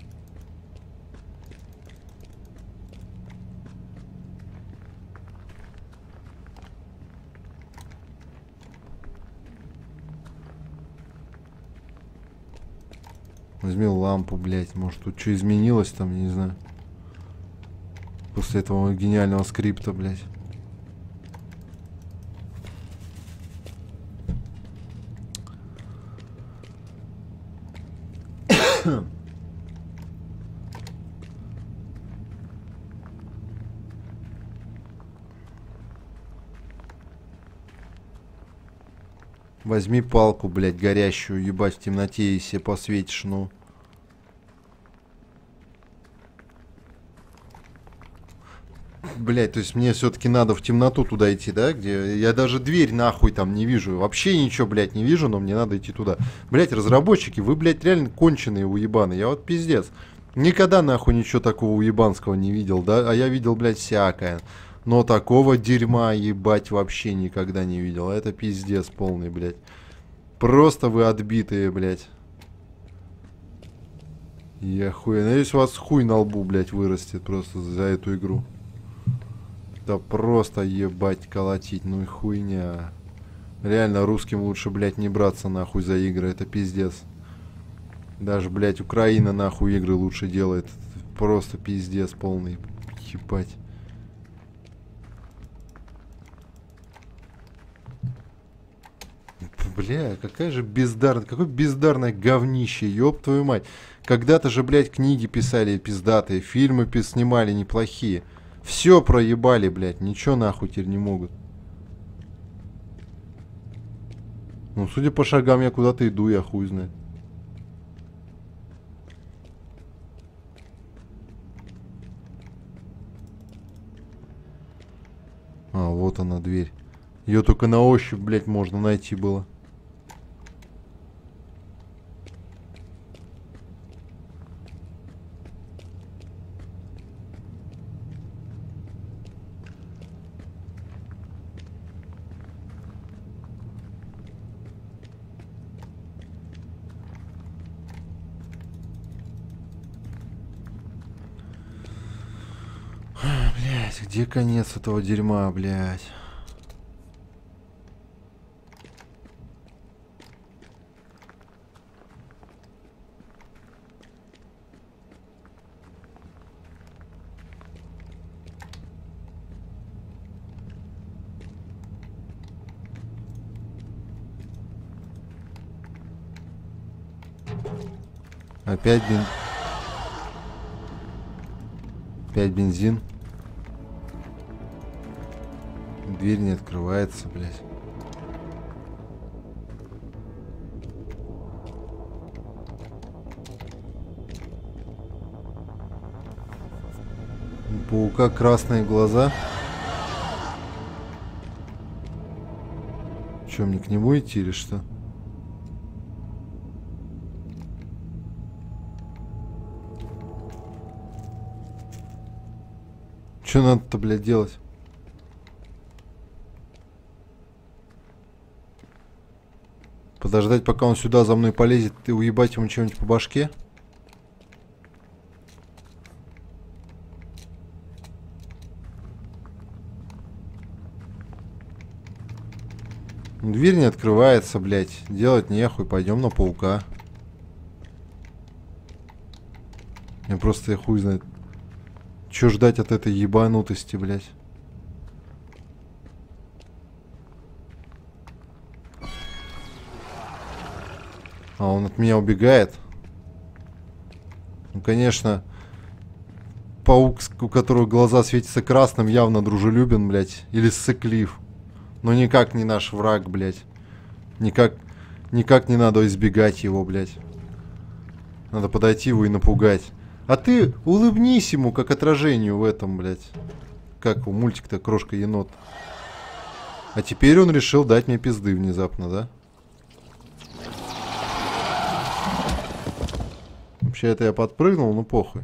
Возьми лампу, блять. Может тут что изменилось там, не знаю. После этого гениального скрипта, блять. Возьми палку, блядь, горящую, ебать, в темноте и себе посветишь, ну. Блядь, то есть мне все-таки надо в темноту туда идти, да? Где я даже дверь нахуй там не вижу. Вообще ничего, блядь, не вижу, но мне надо идти туда. Блядь, разработчики, вы, блядь, реально конченые уебаны. Я вот пиздец. Никогда нахуй ничего такого уебанского не видел, да? А я видел, блядь, всякое. Но такого дерьма, ебать, вообще никогда не видел. Это пиздец полный, блядь. Просто вы отбитые, блядь. Я хуй. Надеюсь, у вас хуй на лбу, блядь, вырастет просто за эту игру. Да просто ебать колотить, ну и хуйня. Реально, русским лучше, блядь, не браться нахуй за игры. Это пиздец. Даже, блядь, Украина нахуй игры лучше делает. Просто пиздец полный. Ебать. Бля, какая же бездарная, какое бездарное говнище, ёб твою мать. Когда-то же, блядь, книги писали пиздатые, фильмы пис снимали неплохие. Все проебали, блядь, ничего нахуй теперь не могут. Ну, судя по шагам, я куда-то иду, я хуй знает. А, вот она, дверь. Ее только на ощупь, блядь, можно найти было. Блядь, где конец этого дерьма, блядь? Опять бен... Опять бензин. Дверь не открывается, блядь. У паука красные глаза. Че, мне к нему идти или что? Что надо-то, блядь, делать? Подождать, пока он сюда за мной полезет, и уебать ему чем-нибудь по башке? Дверь не открывается, блядь. Делать нехуй, пойдем на паука. Я просто, я хуй знает. Че ждать от этой ебанутости, блядь? А он от меня убегает? Ну, конечно, паук, у которого глаза светятся красным, явно дружелюбен, блядь. Или сыклив. Но никак не наш враг, блядь. Никак, никак не надо избегать его, блядь. Надо подойти его и напугать. А ты улыбнись ему, как отражению в этом, блядь. Как у мультик-то Крошка-енот. А теперь он решил дать мне пизды внезапно, да? Вообще это я подпрыгнул, ну похуй.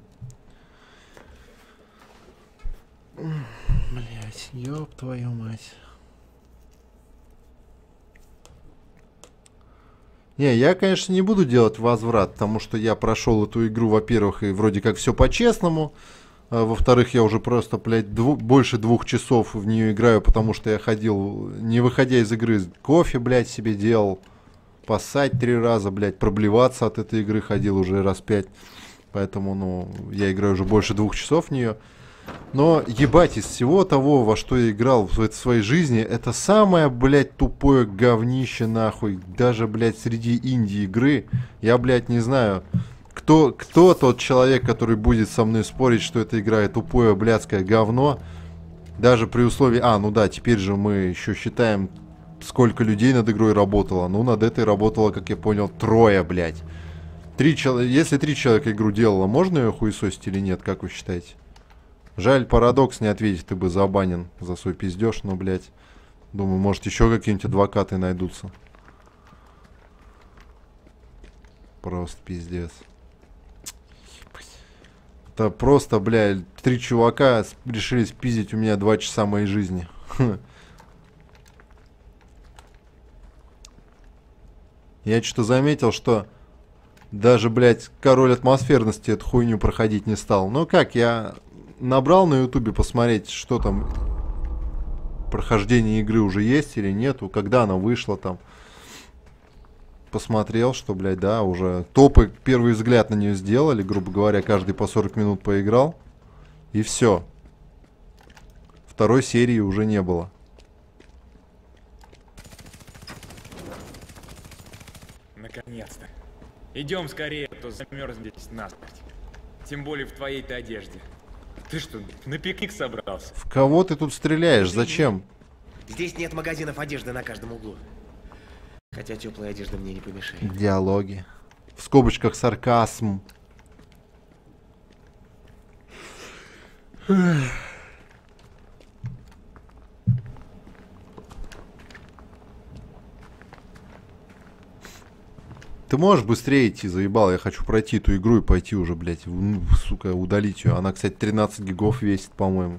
Блядь, ёб твою мать. Не, я, конечно, не буду делать возврат, потому что я прошел эту игру, во-первых, и вроде как все по-честному. А, во-вторых, я уже просто, блядь, дву- больше двух часов в нее играю, потому что я ходил, не выходя из игры, кофе, блядь, себе делал. Поссать три раза, блядь, проблеваться от этой игры ходил уже раз пять. Поэтому, ну, я играю уже больше двух часов в нее. Но, ебать, из всего того, во что я играл в своей жизни, это самое, блядь, тупое говнище, нахуй. Даже, блядь, среди инди-игры. Я, блядь, не знаю. Кто, кто тот человек, который будет со мной спорить, что эта игра тупое блядское говно? Даже при условии... А, ну да, теперь же мы еще считаем, сколько людей над игрой работало. Ну, над этой работало, как я понял, трое, блядь. Три человека... Если три человека игру делало, можно ее хуесосить или нет, как вы считаете? Жаль, Парадокс не ответит, ты бы забанен за свой пиздеж, но, блядь. Думаю, может, еще какие-нибудь адвокаты найдутся. Просто пиздец. Это просто, блядь, три чувака решили спиздить у меня два часа моей жизни. Я что-то заметил, что даже, блядь, король атмосферности эту хуйню проходить не стал. Ну как, я набрал на ютубе посмотреть, что там, прохождение игры уже есть или нету, когда она вышла там. Посмотрел, что, блядь, да, уже топы, первый взгляд на нее сделали, грубо говоря, каждый по сорок минут поиграл. И все. Второй серии уже не было. Наконец-то. Идем скорее, а то замерзнем здесь насмерть. Тем более в твоей-то одежде. Ты что, на пикник собрался? В кого ты тут стреляешь? Зачем? Здесь нет магазинов одежды на каждом углу. Хотя теплая одежда мне не помешает. Диалоги. В скобочках сарказм. Ты можешь быстрее идти, заебал? Я хочу пройти эту игру и пойти уже, блядь, ну, сука, удалить ее. Она, кстати, тринадцать гигов весит, по-моему.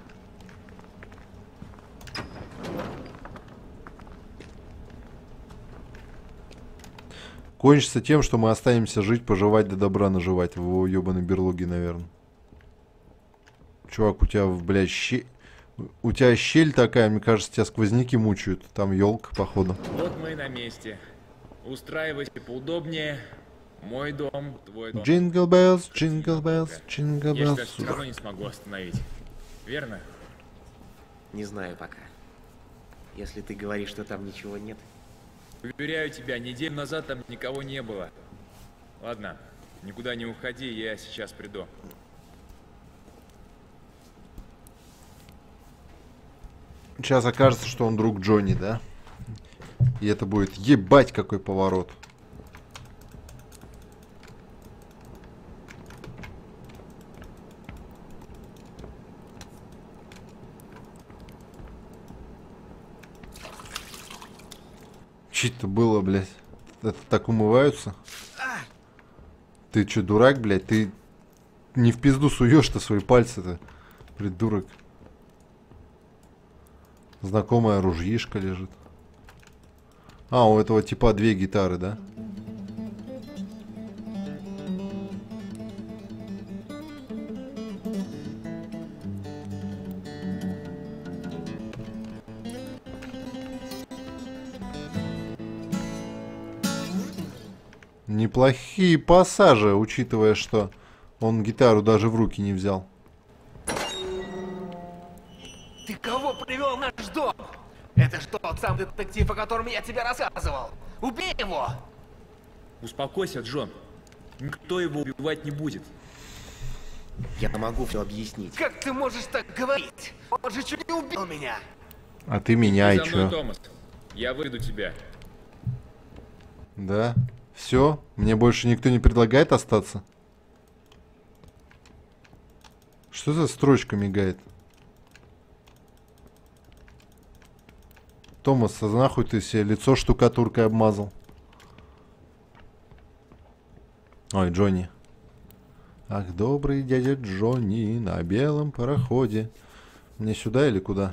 Кончится тем, что мы останемся жить, поживать, до добра наживать в его ебаной берлоге, наверное. Чувак, у тебя, блядь, щель... У тебя щель такая, мне кажется, тебя сквозняки мучают. Там елка, походу. Вот мы и на месте. Устраивайся поудобнее. Мой дом, твой дом. Джингл беллс, джингл беллс, джингл Я тебя беллс. все равно не смогу остановить. Верно? Не знаю пока. Если ты говоришь, что там ничего нет. Уверяю тебя, неделю назад там никого не было. Ладно, никуда не уходи, я сейчас приду. Сейчас окажется, что он друг Джонни, да? И это будет ебать какой поворот. Че-то было, блядь? Это так умываются? Ты че, дурак, блядь? Ты не в пизду суешь-то свои пальцы-то, придурок. Знакомая ружьишка лежит. А, у этого типа две гитары, да? Неплохие пассажи, учитывая, что он гитару даже в руки не взял. Ты кого привел в наш дом? Это что, тот самый детектив, о котором я тебе рассказывал? Убей его! Успокойся, Джон. Никто его убивать не будет. Я могу все объяснить. Как ты можешь так говорить? Он же чуть не убил меня. А ты меня и Ты за мной, чё? Томас. Я выведу тебя. Да? Все? Мне больше никто не предлагает остаться? Что за строчка мигает? Томас, а нахуй ты себе лицо штукатуркой обмазал? Ой, Джонни. Ах, добрый дядя Джонни на белом пароходе. Мне сюда или куда?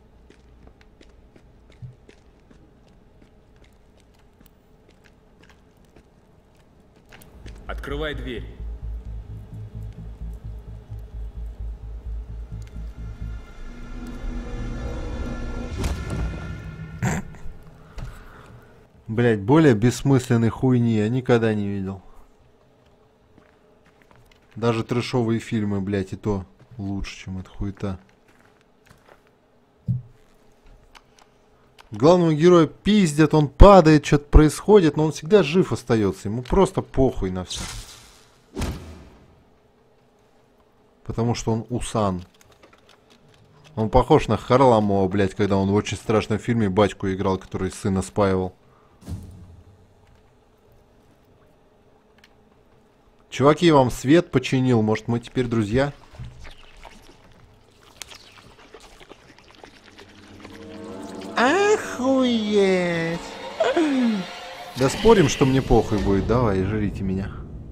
Открывай дверь. Блять, более бессмысленной хуйни я никогда не видел. Даже трэшовые фильмы, блять, и то лучше, чем эта хуета. Главного героя пиздят, он падает, что-то происходит, но он всегда жив остается. Ему просто похуй на все. Потому что он Усан. Он похож на Харламова, блядь, когда он в очень страшном фильме батьку играл, который сына спаивал. Чуваки, вам свет починил. Может, мы теперь друзья? Охуеть! Да спорим, что мне похуй будет. Давай, жрите меня.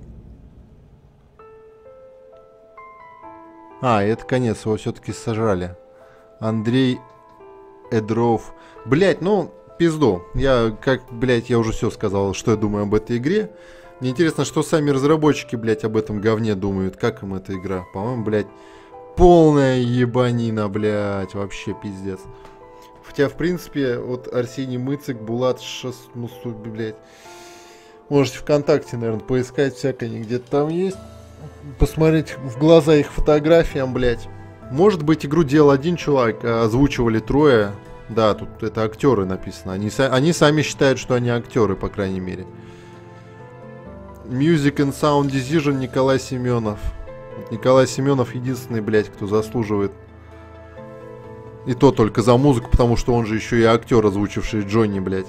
А, это конец, его все-таки сожрали. Андрей Эдров. Блять, ну, пизду. Я, как, блять, я уже все сказал, что я думаю об этой игре. Мне интересно, что сами разработчики, блять, об этом говне думают. Как им эта игра? По-моему, блять, полная ебанина, блять. Вообще пиздец. Хотя, в принципе, вот Арсений Мыцик, Булат Шасмусуби, блять. Можете ВКонтакте, наверное, поискать всякое, они где-то там есть. Посмотреть в глаза их фотографиям, блять. Может быть, игру делал один чувак, а озвучивали трое. Да, тут это актеры написано. Они, они сами считают, что они актеры, по крайней мере. Music and Sound Decision Николай Семенов. Вот Николай Семенов единственный, блядь, кто заслуживает. И то только за музыку, потому что он же еще и актер, озвучивший Джонни, блядь.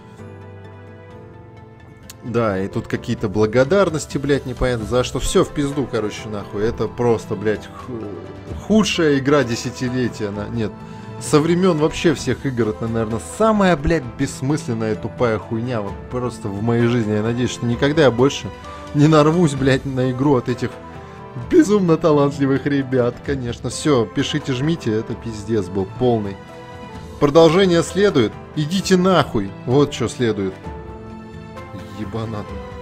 Да, и тут какие-то благодарности, блядь, непонятно за что. Все в пизду, короче, нахуй. Это просто, блядь, худшая игра десятилетия. Она... Нет, со времен вообще всех игр это, наверное, самая, блядь, бессмысленная тупая хуйня. Вот просто в моей жизни. Я надеюсь, что никогда я больше не нарвусь, блядь, на игру от этих безумно талантливых ребят. Конечно, все, пишите, жмите. Это пиздец был полный. Продолжение следует. Идите нахуй. Вот что следует. Ебанат.